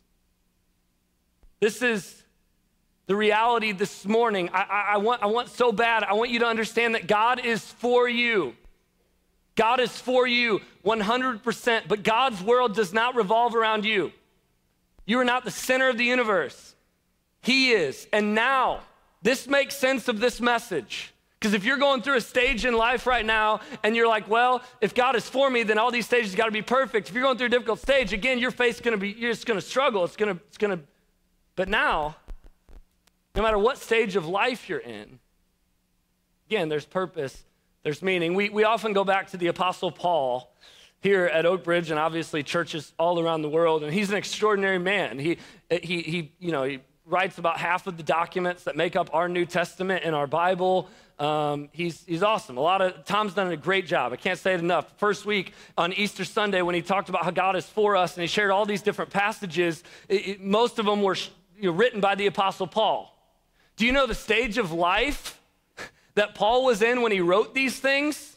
This is the reality this morning. I, I, I, want, I want so bad, I want you to understand that God is for you. God is for you one hundred percent, but God's world does not revolve around you. You are not the center of the universe. He is. And now, this makes sense of this message. Because if you're going through a stage in life right now and you're like, well, if God is for me, then all these stages got to be perfect. If you're going through a difficult stage, again, your faith's going to be, you're just going to struggle. It's going to, it's going to, but now, no matter what stage of life you're in, again, there's purpose, there's meaning. We, we often go back to the Apostle Paul here at Oak Bridge and obviously churches all around the world, and he's an extraordinary man. He, he, he you know, he writes about half of the documents that make up our New Testament in our Bible. Um, he's, he's awesome. A lot of, Tom's done a great job. I can't say it enough. First week on Easter Sunday when he talked about how God is for us and he shared all these different passages, it, it, most of them were you know, written by the Apostle Paul. Do you know the stage of life that Paul was in when he wrote these things?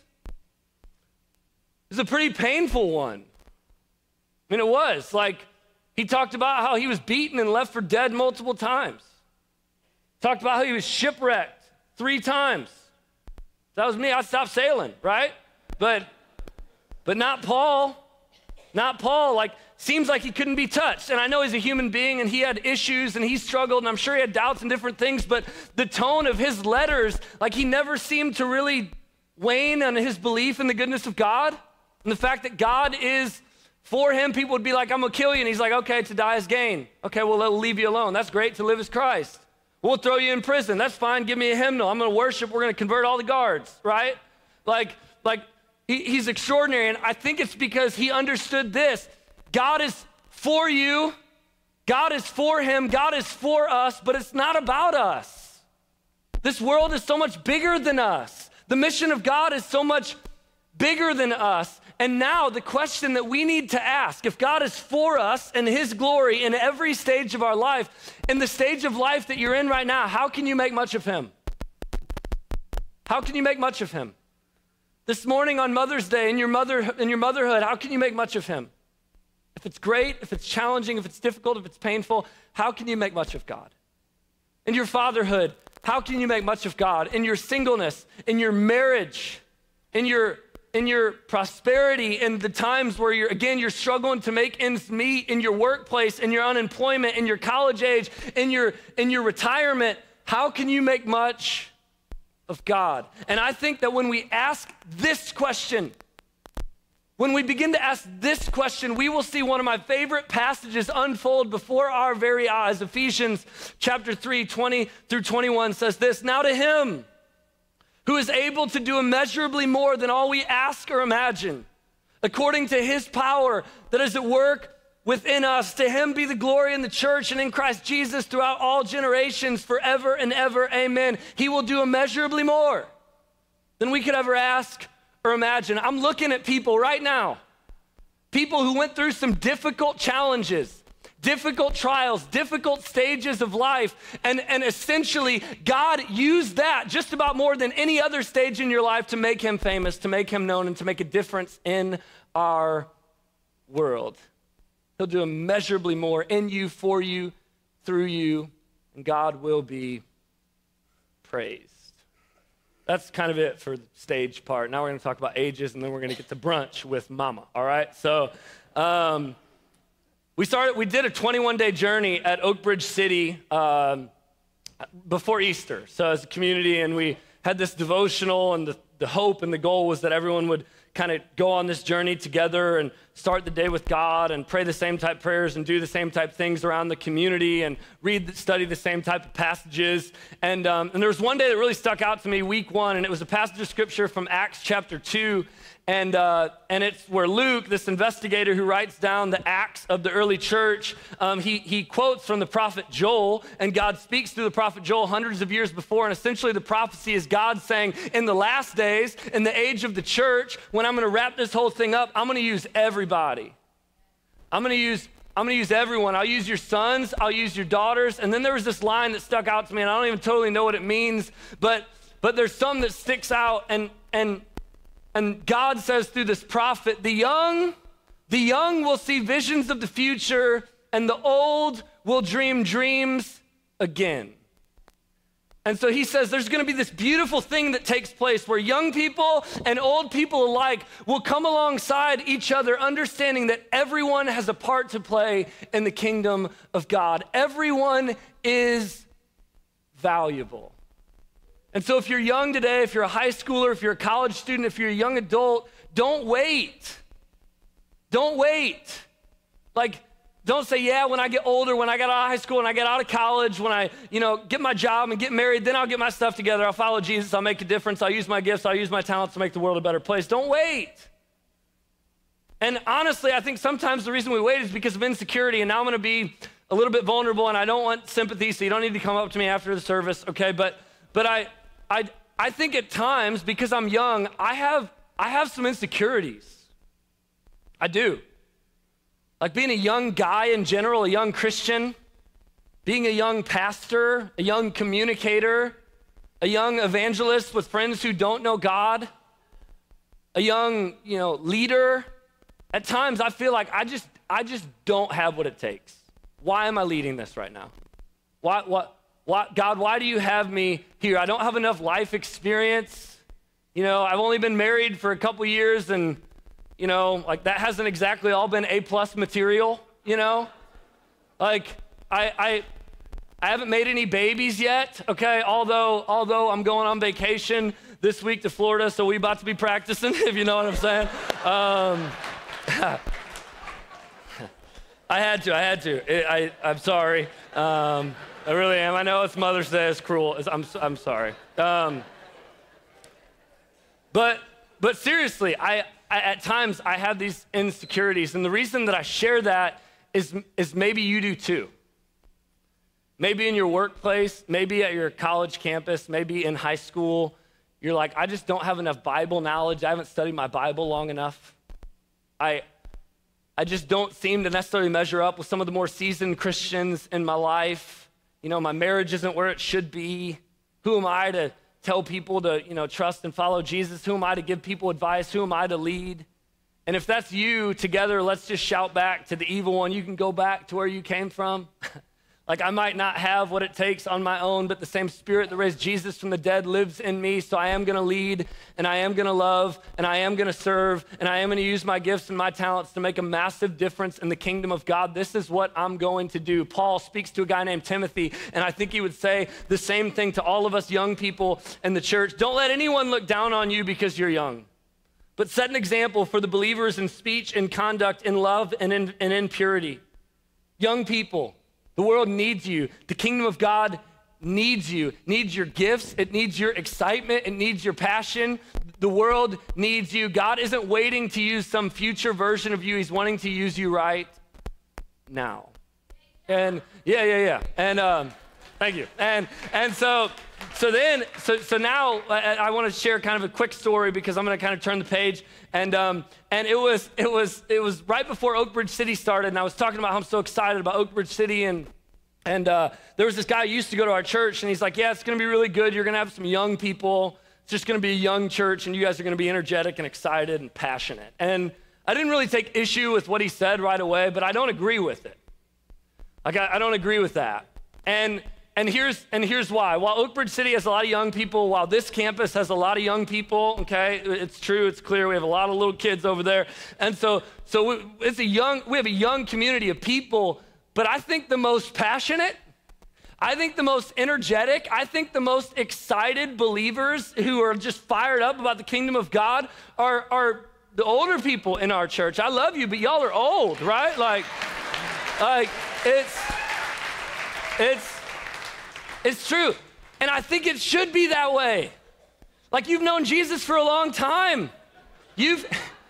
It was a pretty painful one. I mean, it was. Like, he talked about how he was beaten and left for dead multiple times. Talked about how he was shipwrecked three times. If that was me, I'd stop sailing, right? But, but not Paul. Not Paul. Like, seems like he couldn't be touched. And I know he's a human being and he had issues and he struggled and I'm sure he had doubts and different things, but the tone of his letters, like he never seemed to really wane on his belief in the goodness of God and the fact that God is for him. People would be like, I'm gonna kill you. And he's like, okay, to die is gain. Okay, well, they'll leave you alone. That's great. To live is Christ. We'll throw you in prison. That's fine. Give me a hymnal. I'm gonna worship. We're gonna convert all the guards, right? Like, like he, he's extraordinary. And I think it's because he understood this. God is for you. God is for him. God is for us, but it's not about us. This world is so much bigger than us. The mission of God is so much bigger than us. And now the question that we need to ask, if God is for us and his glory in every stage of our life, in the stage of life that you're in right now, how can you make much of him? How can you make much of him? This morning on Mother's Day, in your mother, in your motherhood, how can you make much of him? If it's great, if it's challenging, if it's difficult, if it's painful, how can you make much of God? In your fatherhood, how can you make much of God? In your singleness, in your marriage, in your in your prosperity, in the times where you're, again, you're struggling to make ends meet, in your workplace, in your unemployment, in your college age, in your, in your retirement, how can you make much of God? And I think that when we ask this question, when we begin to ask this question, we will see one of my favorite passages unfold before our very eyes. Ephesians chapter three, twenty through twenty-one says this, now to him who is able to do immeasurably more than all we ask or imagine, according to his power that is at work within us. To him be the glory in the church and in Christ Jesus throughout all generations, forever and ever. Amen. He will do immeasurably more than we could ever ask or imagine. I'm looking at people right now, people who went through some difficult challenges, difficult trials, difficult stages of life, and, and essentially God used that just about more than any other stage in your life to make him famous, to make him known, and to make a difference in our world. He'll do immeasurably more in you, for you, through you, and God will be praised. That's kind of it for the stage part. Now we're going to talk about ages, and then we're going to get to brunch with Mama, all right? So, um, We started, we did a twenty-one day journey at Oak Bridge City um, before Easter. So as a community, and we had this devotional, and the, the hope and the goal was that everyone would kind of go on this journey together and start the day with God and pray the same type prayers and do the same type things around the community and read, study the same type of passages. And, um, and there was one day that really stuck out to me, week one, and it was a passage of scripture from Acts chapter two. And, uh, and it's where Luke, this investigator who writes down the acts of the early church, um, he, he quotes from the prophet Joel, and God speaks through the prophet Joel hundreds of years before, and essentially the prophecy is God saying, in the last days, in the age of the church, when I'm gonna wrap this whole thing up, I'm gonna use everybody. I'm gonna use I'm gonna use everyone. I'll use your sons, I'll use your daughters. And then there was this line that stuck out to me, and I don't even totally know what it means, but but there's some that sticks out, and and And God says through this prophet, the young, the young will see visions of the future, and the old will dream dreams again. And so he says there's gonna be this beautiful thing that takes place where young people and old people alike will come alongside each other, understanding that everyone has a part to play in the kingdom of God. Everyone is valuable. And so if you're young today, if you're a high schooler, if you're a college student, if you're a young adult, don't wait. Don't wait. Like, don't say, yeah, when I get older, when I get out of high school, when I get out of college, when I, you know, get my job and get married, then I'll get my stuff together. I'll follow Jesus. I'll make a difference. I'll use my gifts. I'll use my talents to make the world a better place. Don't wait. And honestly, I think sometimes the reason we wait is because of insecurity. And now I'm going to be a little bit vulnerable, and I don't want sympathy, so you don't need to come up to me after the service, okay? But but I I I think at times, because I'm young, I have I have some insecurities. I do. Like being a young guy in general, a young Christian, being a young pastor, a young communicator, a young evangelist with friends who don't know God, a young, you know, leader. At times I feel like I just I just don't have what it takes. Why am I leading this right now? Why what why God, why do you have me here? I don't have enough life experience. You know, I've only been married for a couple years, and you know, like that hasn't exactly all been A-plus material, you know? Like, I, I, I haven't made any babies yet, okay? Although, although I'm going on vacation this week to Florida, so we about to be practicing, if you know what I'm saying. Um, I had to, I had to. It, I, I'm sorry. Um, I really am. I know it's Mother's Day, it's cruel. It's, I'm, I'm sorry. Um, but, but seriously, I, I, at times I have these insecurities, and the reason that I share that is, is maybe you do too. Maybe in your workplace, maybe at your college campus, maybe in high school, you're like, I just don't have enough Bible knowledge. I haven't studied my Bible long enough. I, I just don't seem to necessarily measure up with some of the more seasoned Christians in my life. You know, my marriage isn't where it should be. Who am I to tell people to, you know, trust and follow Jesus? Who am I to give people advice? Who am I to lead? And if that's you, together, let's just shout back to the evil one. You can go back to where you came from. Like, I might not have what it takes on my own, but the same Spirit that raised Jesus from the dead lives in me, so I am going to lead, and I am going to love, and I am going to serve, and I am going to use my gifts and my talents to make a massive difference in the kingdom of God. This is what I'm going to do. Paul speaks to a guy named Timothy, and I think he would say the same thing to all of us young people in the church. Don't let anyone look down on you because you're young, but set an example for the believers in speech and conduct, in love and in, and in purity. Young people, the world needs you. The kingdom of God needs you, needs your gifts. It needs your excitement. It needs your passion. The world needs you. God isn't waiting to use some future version of you. He's wanting to use you right now. And yeah, yeah, yeah. And um, thank you. And and so so then so so now I, I want to share kind of a quick story because I'm going to kind of turn the page. And um, and it was it was it was right before Oak Bridge City started, and I was talking about how I'm so excited about Oak Bridge City, and and uh, there was this guy who used to go to our church, and he's like, yeah, it's going to be really good. You're going to have some young people. It's just going to be a young church, and you guys are going to be energetic and excited and passionate. And I didn't really take issue with what he said right away, but I don't agree with it. Like I, I don't agree with that. And And here's, and here's why. While Oak Bridge City has a lot of young people, while this campus has a lot of young people, okay, it's true, it's clear, we have a lot of little kids over there. And so, so we, it's a young, we have a young community of people, but I think the most passionate, I think the most energetic, I think the most excited believers who are just fired up about the kingdom of God are, are the older people in our church. I love you, but y'all are old, right? Like, like it's, it's, It's true. And I think it should be that way. Like, you've known Jesus for a long time. You've,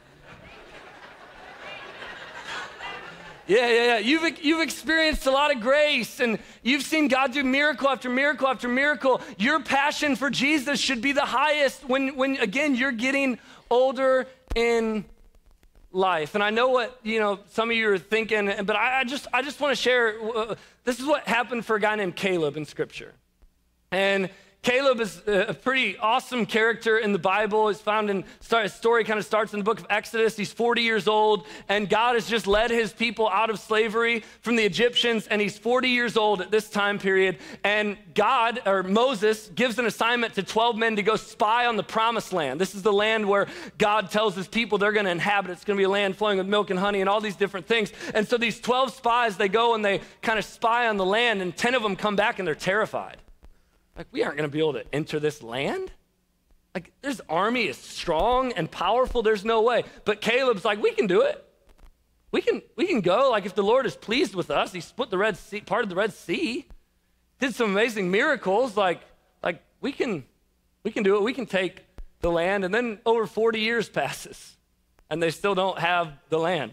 yeah, yeah, yeah. You've, you've experienced a lot of grace, and you've seen God do miracle after miracle after miracle. Your passion for Jesus should be the highest when, when again, you're getting older in life. And I know what, you know, some of you are thinking, but I, I just I just want to share, uh, this is what happened for a guy named Caleb in Scripture. And Caleb is a pretty awesome character in the Bible. It's found in, his story kind of starts in the book of Exodus. He's forty years old, and God has just led his people out of slavery from the Egyptians, and he's forty years old at this time period. And God, or Moses, gives an assignment to twelve men to go spy on the promised land. This is the land where God tells his people they're going to inhabit. It's going to be a land flowing with milk and honey and all these different things. And so these twelve spies, they go and they kind of spy on the land, and ten of them come back and they're terrified. Like, we aren't going to be able to enter this land. Like, this army is strong and powerful. There's no way. But Caleb's like, we can do it. We can, we can go. Like, if the Lord is pleased with us, he split the Red Sea, part of the Red Sea, did some amazing miracles. Like, like we can, we can do it. We can take the land. And then over forty years passes, and they still don't have the land.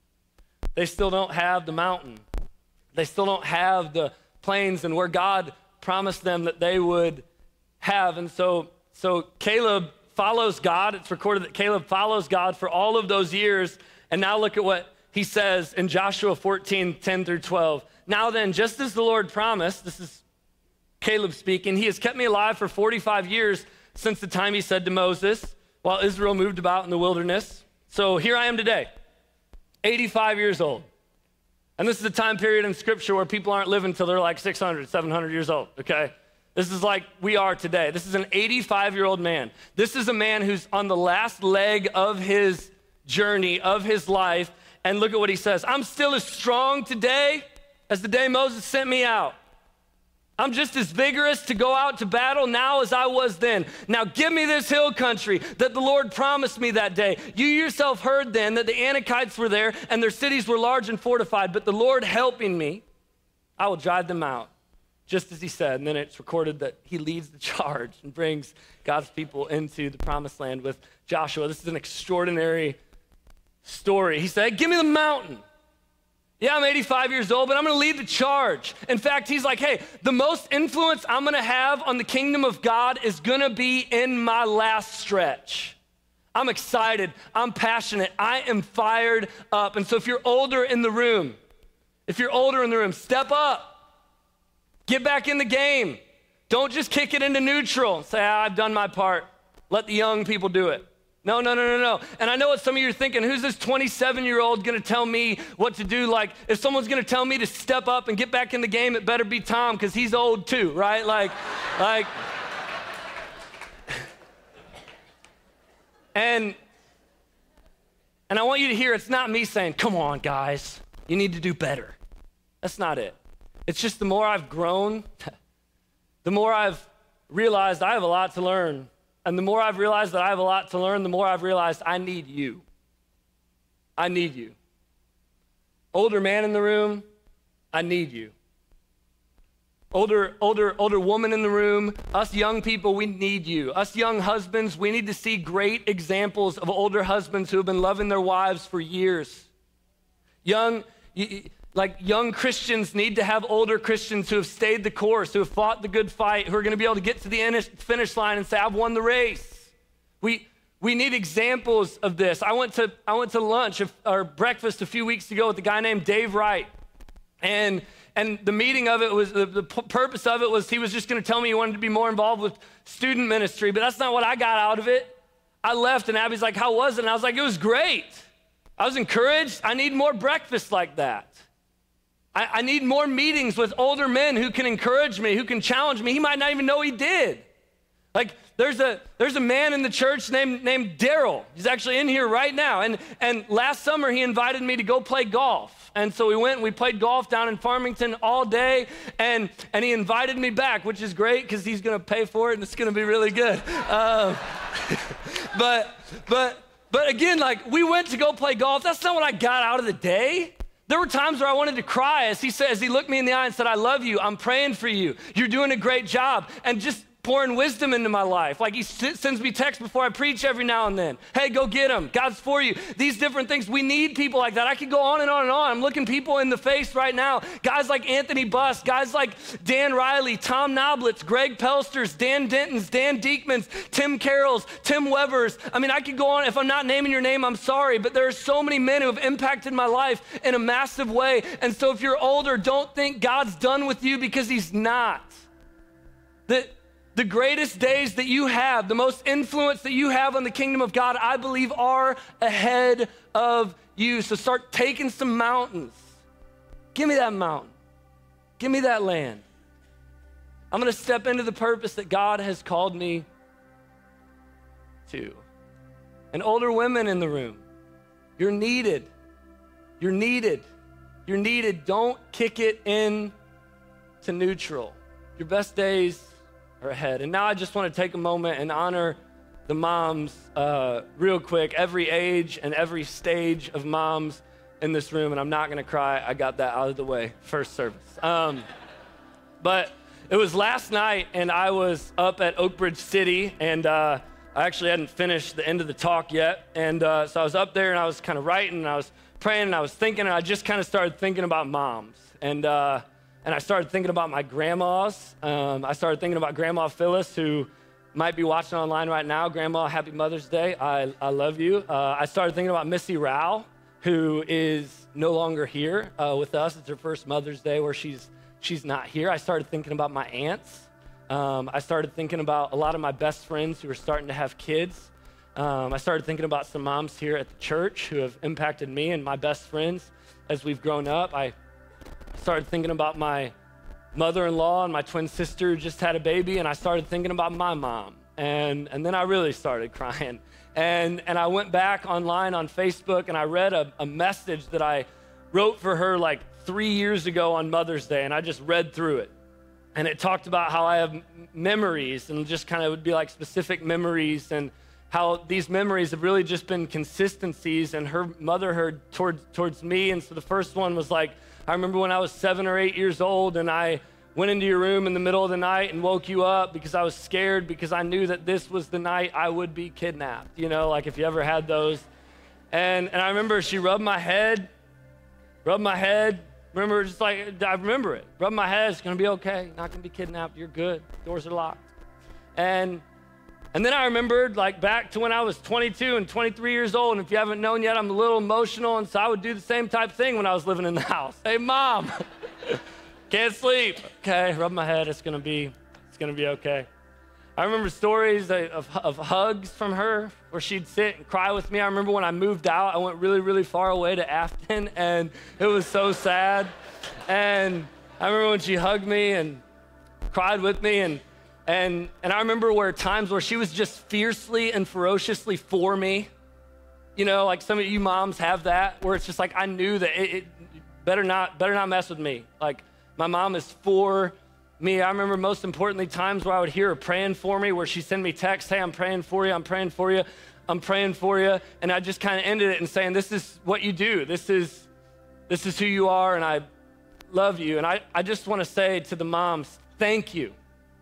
They still don't have the mountain. They still don't have the plains and where God promised them that they would have. And so, so Caleb follows God. It's recorded that Caleb follows God for all of those years. And now look at what he says in Joshua fourteen, ten through twelve. Now then, just as the Lord promised, this is Caleb speaking, he has kept me alive for forty-five years since the time he said to Moses, while Israel moved about in the wilderness. So here I am today, eighty-five years old. And this is a time period in Scripture where people aren't living until they're like six hundred, seven hundred years old, okay? This is like we are today. This is an eighty-five-year-old man. This is a man who's on the last leg of his journey, of his life. And look at what he says. I'm still as strong today as the day Moses sent me out. I'm just as vigorous to go out to battle now as I was then. Now give me this hill country that the Lord promised me that day. You yourself heard then that the Anakites were there and their cities were large and fortified, but the Lord helping me, I will drive them out, just as he said. And then it's recorded that he leads the charge and brings God's people into the promised land with Joshua. This is an extraordinary story. He said, give me the mountain. Yeah, I'm eighty-five years old, but I'm going to lead the charge. In fact, he's like, hey, the most influence I'm going to have on the kingdom of God is going to be in my last stretch. I'm excited. I'm passionate. I am fired up. And so if you're older in the room, if you're older in the room, step up. Get back in the game. Don't just kick it into neutral and say, ah, I've done my part. Let the young people do it. No, no, no, no, no. And I know what some of you are thinking. Who's this twenty-seven-year-old going to tell me what to do? Like, if someone's going to tell me to step up and get back in the game, it better be Tom because he's old too, right? Like, like. And, and I want you to hear it's not me saying, come on, guys, you need to do better. That's not it. It's just the more I've grown, the more I've realized I have a lot to learn. And the more I've realized that I have a lot to learn, the more I've realized I need you. I need you. Older man in the room, I need you. Older, older, older woman in the room, us young people, we need you. Us young husbands, we need to see great examples of older husbands who have been loving their wives for years. Young, like young Christians need to have older Christians who have stayed the course, who have fought the good fight, who are going to be able to get to the finish line and say, I've won the race. We, we need examples of this. I went to, I went to lunch or breakfast a few weeks ago with a guy named Dave Wright. And, and the meeting of it was, the, the purpose of it was he was just going to tell me he wanted to be more involved with student ministry, but that's not what I got out of it. I left and Abby's like, how was it? And I was like, it was great. I was encouraged. I need more breakfasts like that. I, I need more meetings with older men who can encourage me, who can challenge me. He might not even know he did. Like there's a there's a man in the church named named Daryl. He's actually in here right now. And and last summer he invited me to go play golf. And so we went and we played golf down in Farmington all day. And and he invited me back, which is great because he's going to pay for it and it's going to be really good. Uh, but but but again, like we went to go play golf. That's not what I got out of the day. There were times where I wanted to cry as he said, as he looked me in the eye and said, I love you. I'm praying for you. You're doing a great job. And just pouring wisdom into my life. Like he sends me texts before I preach every now and then. Hey, go get them. God's for you. These different things. We need people like that. I could go on and on and on. I'm looking people in the face right now. Guys like Anthony Buss, guys like Dan Riley, Tom Noblitt, Greg Pelsters, Dan Denton's, Dan Diekman's, Tim Carroll's, Tim Weber's. I mean, I could go on. If I'm not naming your name, I'm sorry, but there are so many men who have impacted my life in a massive way. And so if you're older, don't think God's done with you because he's not. That The greatest days that you have, the most influence that you have on the kingdom of God, I believe are ahead of you. So start taking some mountains. Give me that mountain. Give me that land. I'm going to step into the purpose that God has called me to. And older women in the room, you're needed. You're needed. You're needed. Don't kick it in to neutral. Your best days her head. And now I just want to take a moment and honor the moms uh, real quick, every age and every stage of moms in this room. And I'm not going to cry. I got that out of the way, first service. Um, but it was last night, and I was up at Oak Bridge City, and uh, I actually hadn't finished the end of the talk yet. And uh, so I was up there, and I was kind of writing, and I was praying, and I was thinking, and I just kind of started thinking about moms. And uh, and I started thinking about my grandmas. Um, I started thinking about Grandma Phyllis, who might be watching online right now. Grandma, happy Mother's Day. I, I love you. Uh, I started thinking about Missy Rao, who is no longer here uh, with us. It's her first Mother's Day where she's she's not here. I started thinking about my aunts. Um, I started thinking about a lot of my best friends who are starting to have kids. Um, I started thinking about some moms here at the church who have impacted me and my best friends as we've grown up. I started thinking about my mother-in-law and my twin sister who just had a baby, and I started thinking about my mom. And, and then I really started crying. And, and I went back online on Facebook, and I read a, a message that I wrote for her like three years ago on Mother's Day, and I just read through it. And it talked about how I have m- memories, and just kind of would be like specific memories, and how these memories have really just been consistencies and her motherhood towards, towards me. And so the first one was like, I remember when I was seven or eight years old, and I went into your room in the middle of the night and woke you up because I was scared, because I knew that this was the night I would be kidnapped, you know, like if you ever had those. And and I remember she rubbed my head, rubbed my head, remember just like, I remember it, rubbed my head, it's gonna be okay, you're not gonna be kidnapped, you're good, doors are locked. And and then I remembered like back to when I was twenty-two and twenty-three years old, and if you haven't known yet, I'm a little emotional, and so I would do the same type thing when I was living in the house. Hey, Mom, can't sleep. Okay, rub my head, it's gonna be, it's gonna be okay. I remember stories of, of hugs from her where she'd sit and cry with me. I remember when I moved out, I went really, really far away to Afton, and it was so sad. And I remember when she hugged me and cried with me, and And and I remember where times where she was just fiercely and ferociously for me. You know, like some of you moms have that, where it's just like, I knew that it, it better not better not mess with me. Like, my mom is for me. I remember most importantly times where I would hear her praying for me, where she'd send me texts, hey, I'm praying for you, I'm praying for you, I'm praying for you. And I just kind of ended it and saying, this is what you do. This is this is who you are, and I love you. And I, I just want to say to the moms, thank you.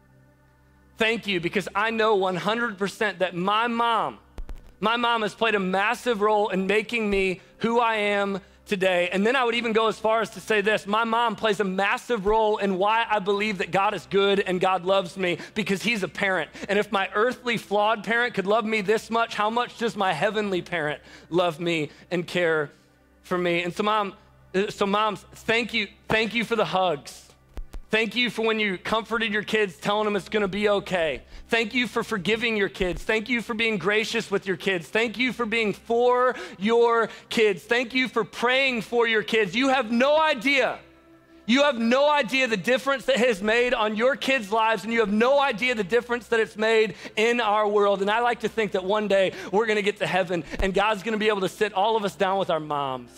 Thank you, because I know one hundred percent that my mom, my mom has played a massive role in making me who I am today. And then I would even go as far as to say this, my mom plays a massive role in why I believe that God is good and God loves me, because he's a parent. And if my earthly flawed parent could love me this much, how much does my heavenly parent love me and care for me? And so mom, so moms, thank you, thank you for the hugs. Thank you for when you comforted your kids, telling them it's gonna be okay. Thank you for forgiving your kids. Thank you for being gracious with your kids. Thank you for being for your kids. Thank you for praying for your kids. You have no idea. You have no idea the difference that has made on your kids' lives, and you have no idea the difference that it's made in our world. And I like to think that one day we're gonna get to heaven, and God's gonna be able to sit all of us down with our moms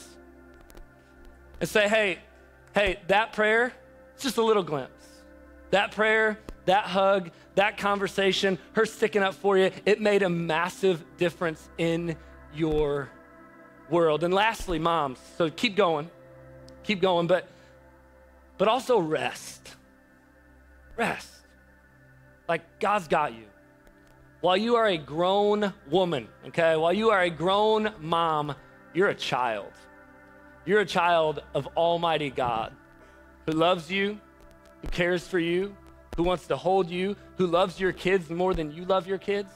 and say, hey, hey, that prayer, it's just a little glimpse. That prayer, that hug, that conversation, her sticking up for you, it made a massive difference in your world. And lastly, moms, so keep going, keep going, but, but also rest. Rest. Like, God's got you. While you are a grown woman, okay, while you are a grown mom, you're a child. You're a child of Almighty God, who loves you, who cares for you, who wants to hold you, who loves your kids more than you love your kids.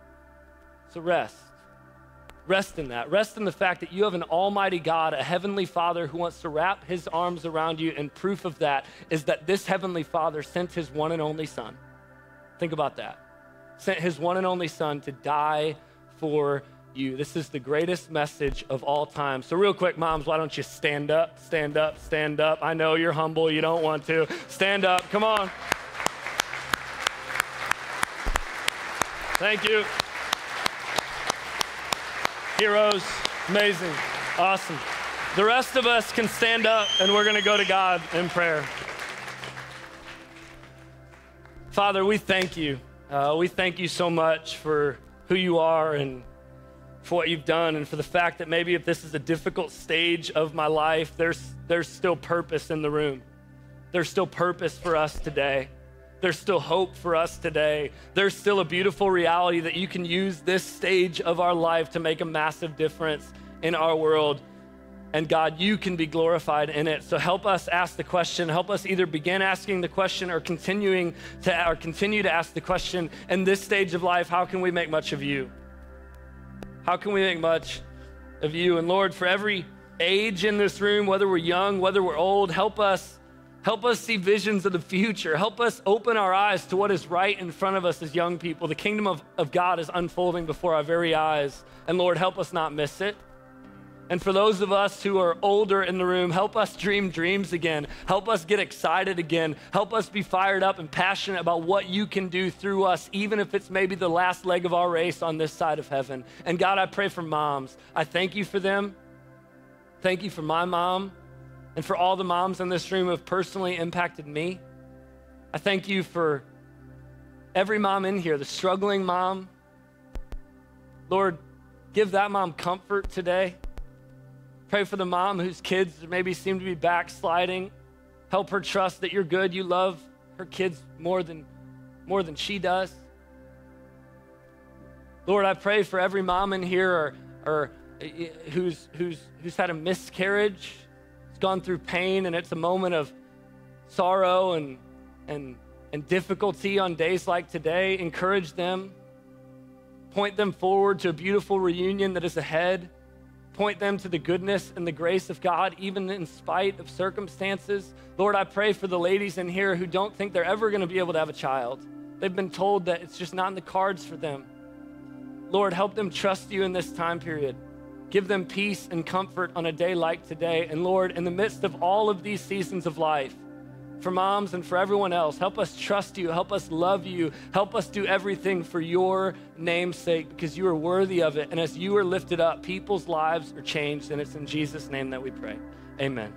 So rest. Rest in that. Rest in the fact that you have an almighty God, a heavenly Father who wants to wrap his arms around you, and proof of that is that this heavenly Father sent his one and only Son. Think about that. Sent his one and only Son to die for you. This is the greatest message of all time. So real quick, moms, why don't you stand up, stand up, stand up. I know you're humble, you don't want to. Stand up, come on. Thank you. Heroes, amazing, awesome. The rest of us can stand up, and we're gonna go to God in prayer. Father, we thank you. Uh, we thank you so much for who you are and for what you've done, and for the fact that maybe if this is a difficult stage of my life, there's, there's still purpose in the room. There's still purpose for us today. There's still hope for us today. There's still a beautiful reality that you can use this stage of our life to make a massive difference in our world. And God, you can be glorified in it. So help us ask the question. Help us either begin asking the question or continuing to, or continue to ask the question, in this stage of life, how can we make much of you? How can we make much of you? And Lord, for every age in this room, whether we're young, whether we're old, help us, help us see visions of the future. Help us open our eyes to what is right in front of us as young people. The kingdom of, of God is unfolding before our very eyes. And Lord, help us not miss it. And for those of us who are older in the room, help us dream dreams again. Help us get excited again. Help us be fired up and passionate about what you can do through us, even if it's maybe the last leg of our race on this side of heaven. And God, I pray for moms. I thank you for them. Thank you for my mom and for all the moms in this room who have personally impacted me. I thank you for every mom in here, the struggling mom. Lord, give that mom comfort today. Pray for the mom whose kids maybe seem to be backsliding. Help her trust that you're good. You love her kids more than, more than she does. Lord, I pray for every mom in here or, or who's, who's, who's had a miscarriage, has gone through pain, and it's a moment of sorrow and, and, and difficulty on days like today. Encourage them. Point them forward to a beautiful reunion that is ahead. Point them to the goodness and the grace of God, even in spite of circumstances. Lord, I pray for the ladies in here who don't think they're ever going to be able to have a child. They've been told that it's just not in the cards for them. Lord, help them trust you in this time period. Give them peace and comfort on a day like today. And Lord, in the midst of all of these seasons of life, for moms and for everyone else, help us trust you, help us love you, help us do everything for your name's sake, because you are worthy of it. And as you are lifted up, people's lives are changed, and it's in Jesus' name that we pray. Amen.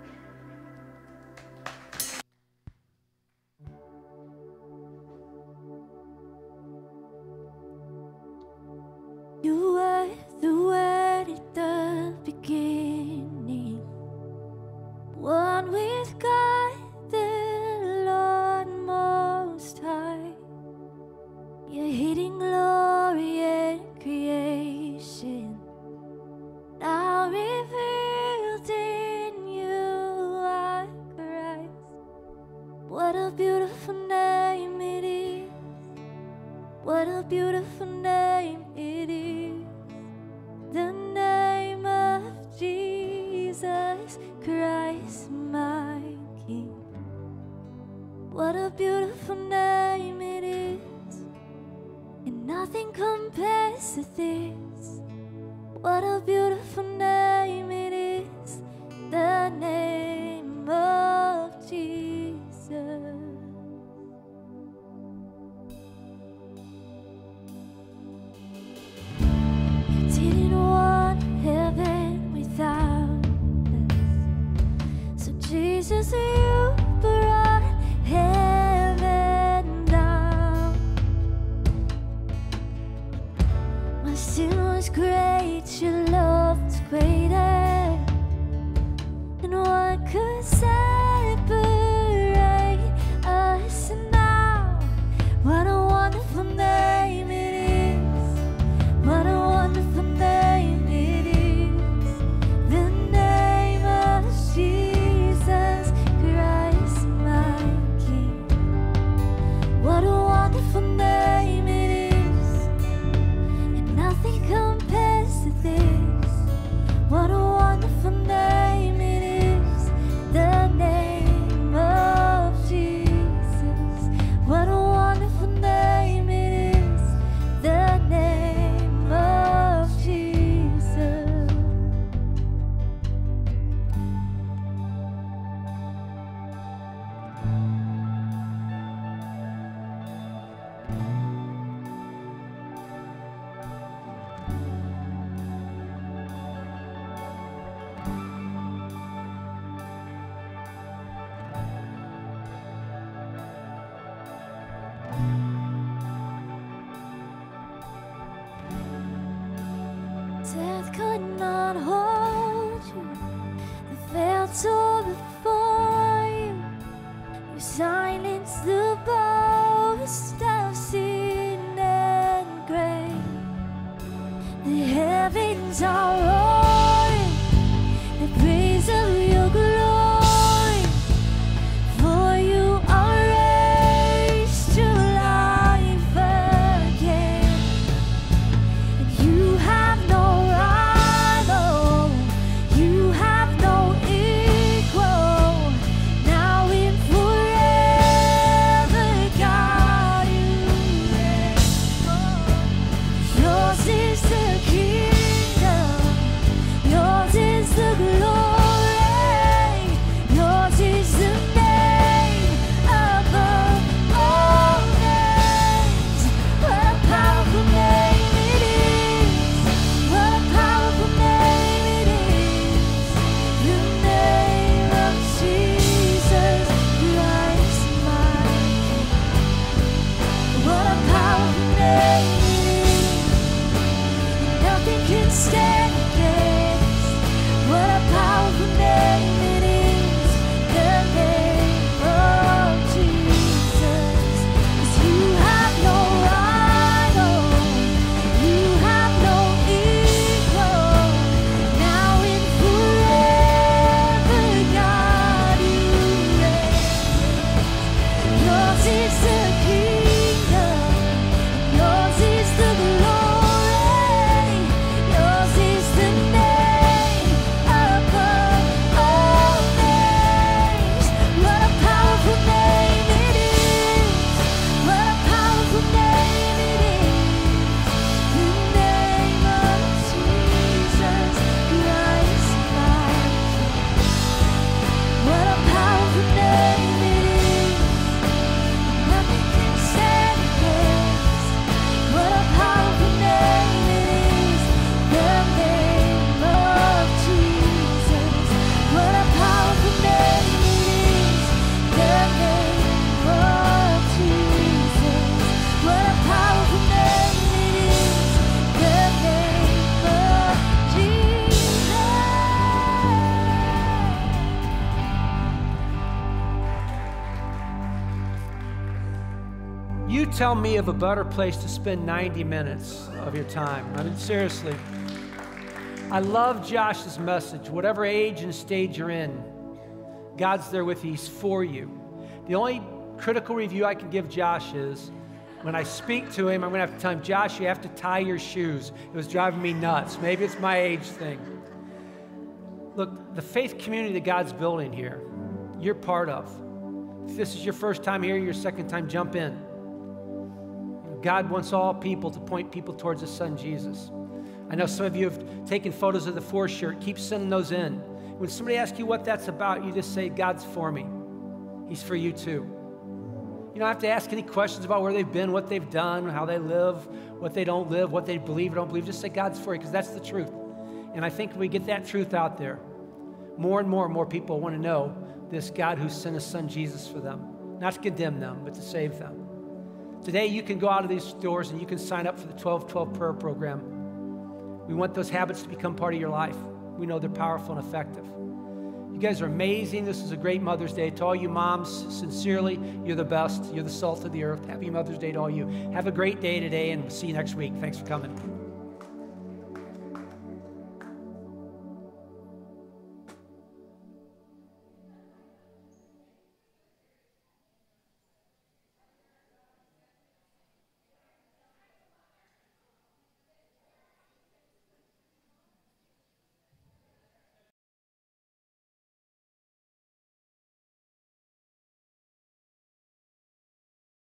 You were the word at the beginning, one with God, the Lord Most High. Your hidden glory in creation, now revealed in you are Christ. What a beautiful name it is. What a beautiful name it is. The name of Jesus Christ, my King. What a beautiful name it is, and nothing compares to this. What a beautiful name it is, the name of Jesus. You didn't want heaven without us, so Jesus, you brought heaven down. My sin was great, your love was greater, and what could say You tell me of a better place to spend ninety minutes of your time. I mean, seriously. I love Josh's message. Whatever age and stage you're in, God's there with you. He's for you. The only critical review I can give Josh is when I speak to him, I'm going to have to tell him, Josh, you have to tie your shoes. It was driving me nuts. Maybe it's my age thing. Look, the faith community that God's building here, you're part of. If this is your first time here, your second time, jump in. God wants all people to point people towards His Son, Jesus. I know some of you have taken photos of the four shirt. Keep sending those in. When somebody asks you what that's about, you just say, God's for me. He's for you too. You don't have to ask any questions about where they've been, what they've done, how they live, what they don't live, what they believe or don't believe. Just say God's for you, because that's the truth. And I think if we get that truth out there, more and more and more people want to know this God who sent His Son Jesus for them. Not to condemn them, but to save them. Today you can go out of these doors and you can sign up for the twelve twelve prayer program. We want those habits to become part of your life. We know they're powerful and effective. You guys are amazing. This is a great Mother's Day. To all you moms, sincerely, you're the best. You're the salt of the earth. Happy Mother's Day to all you. Have a great day today, and we'll see you next week. Thanks for coming.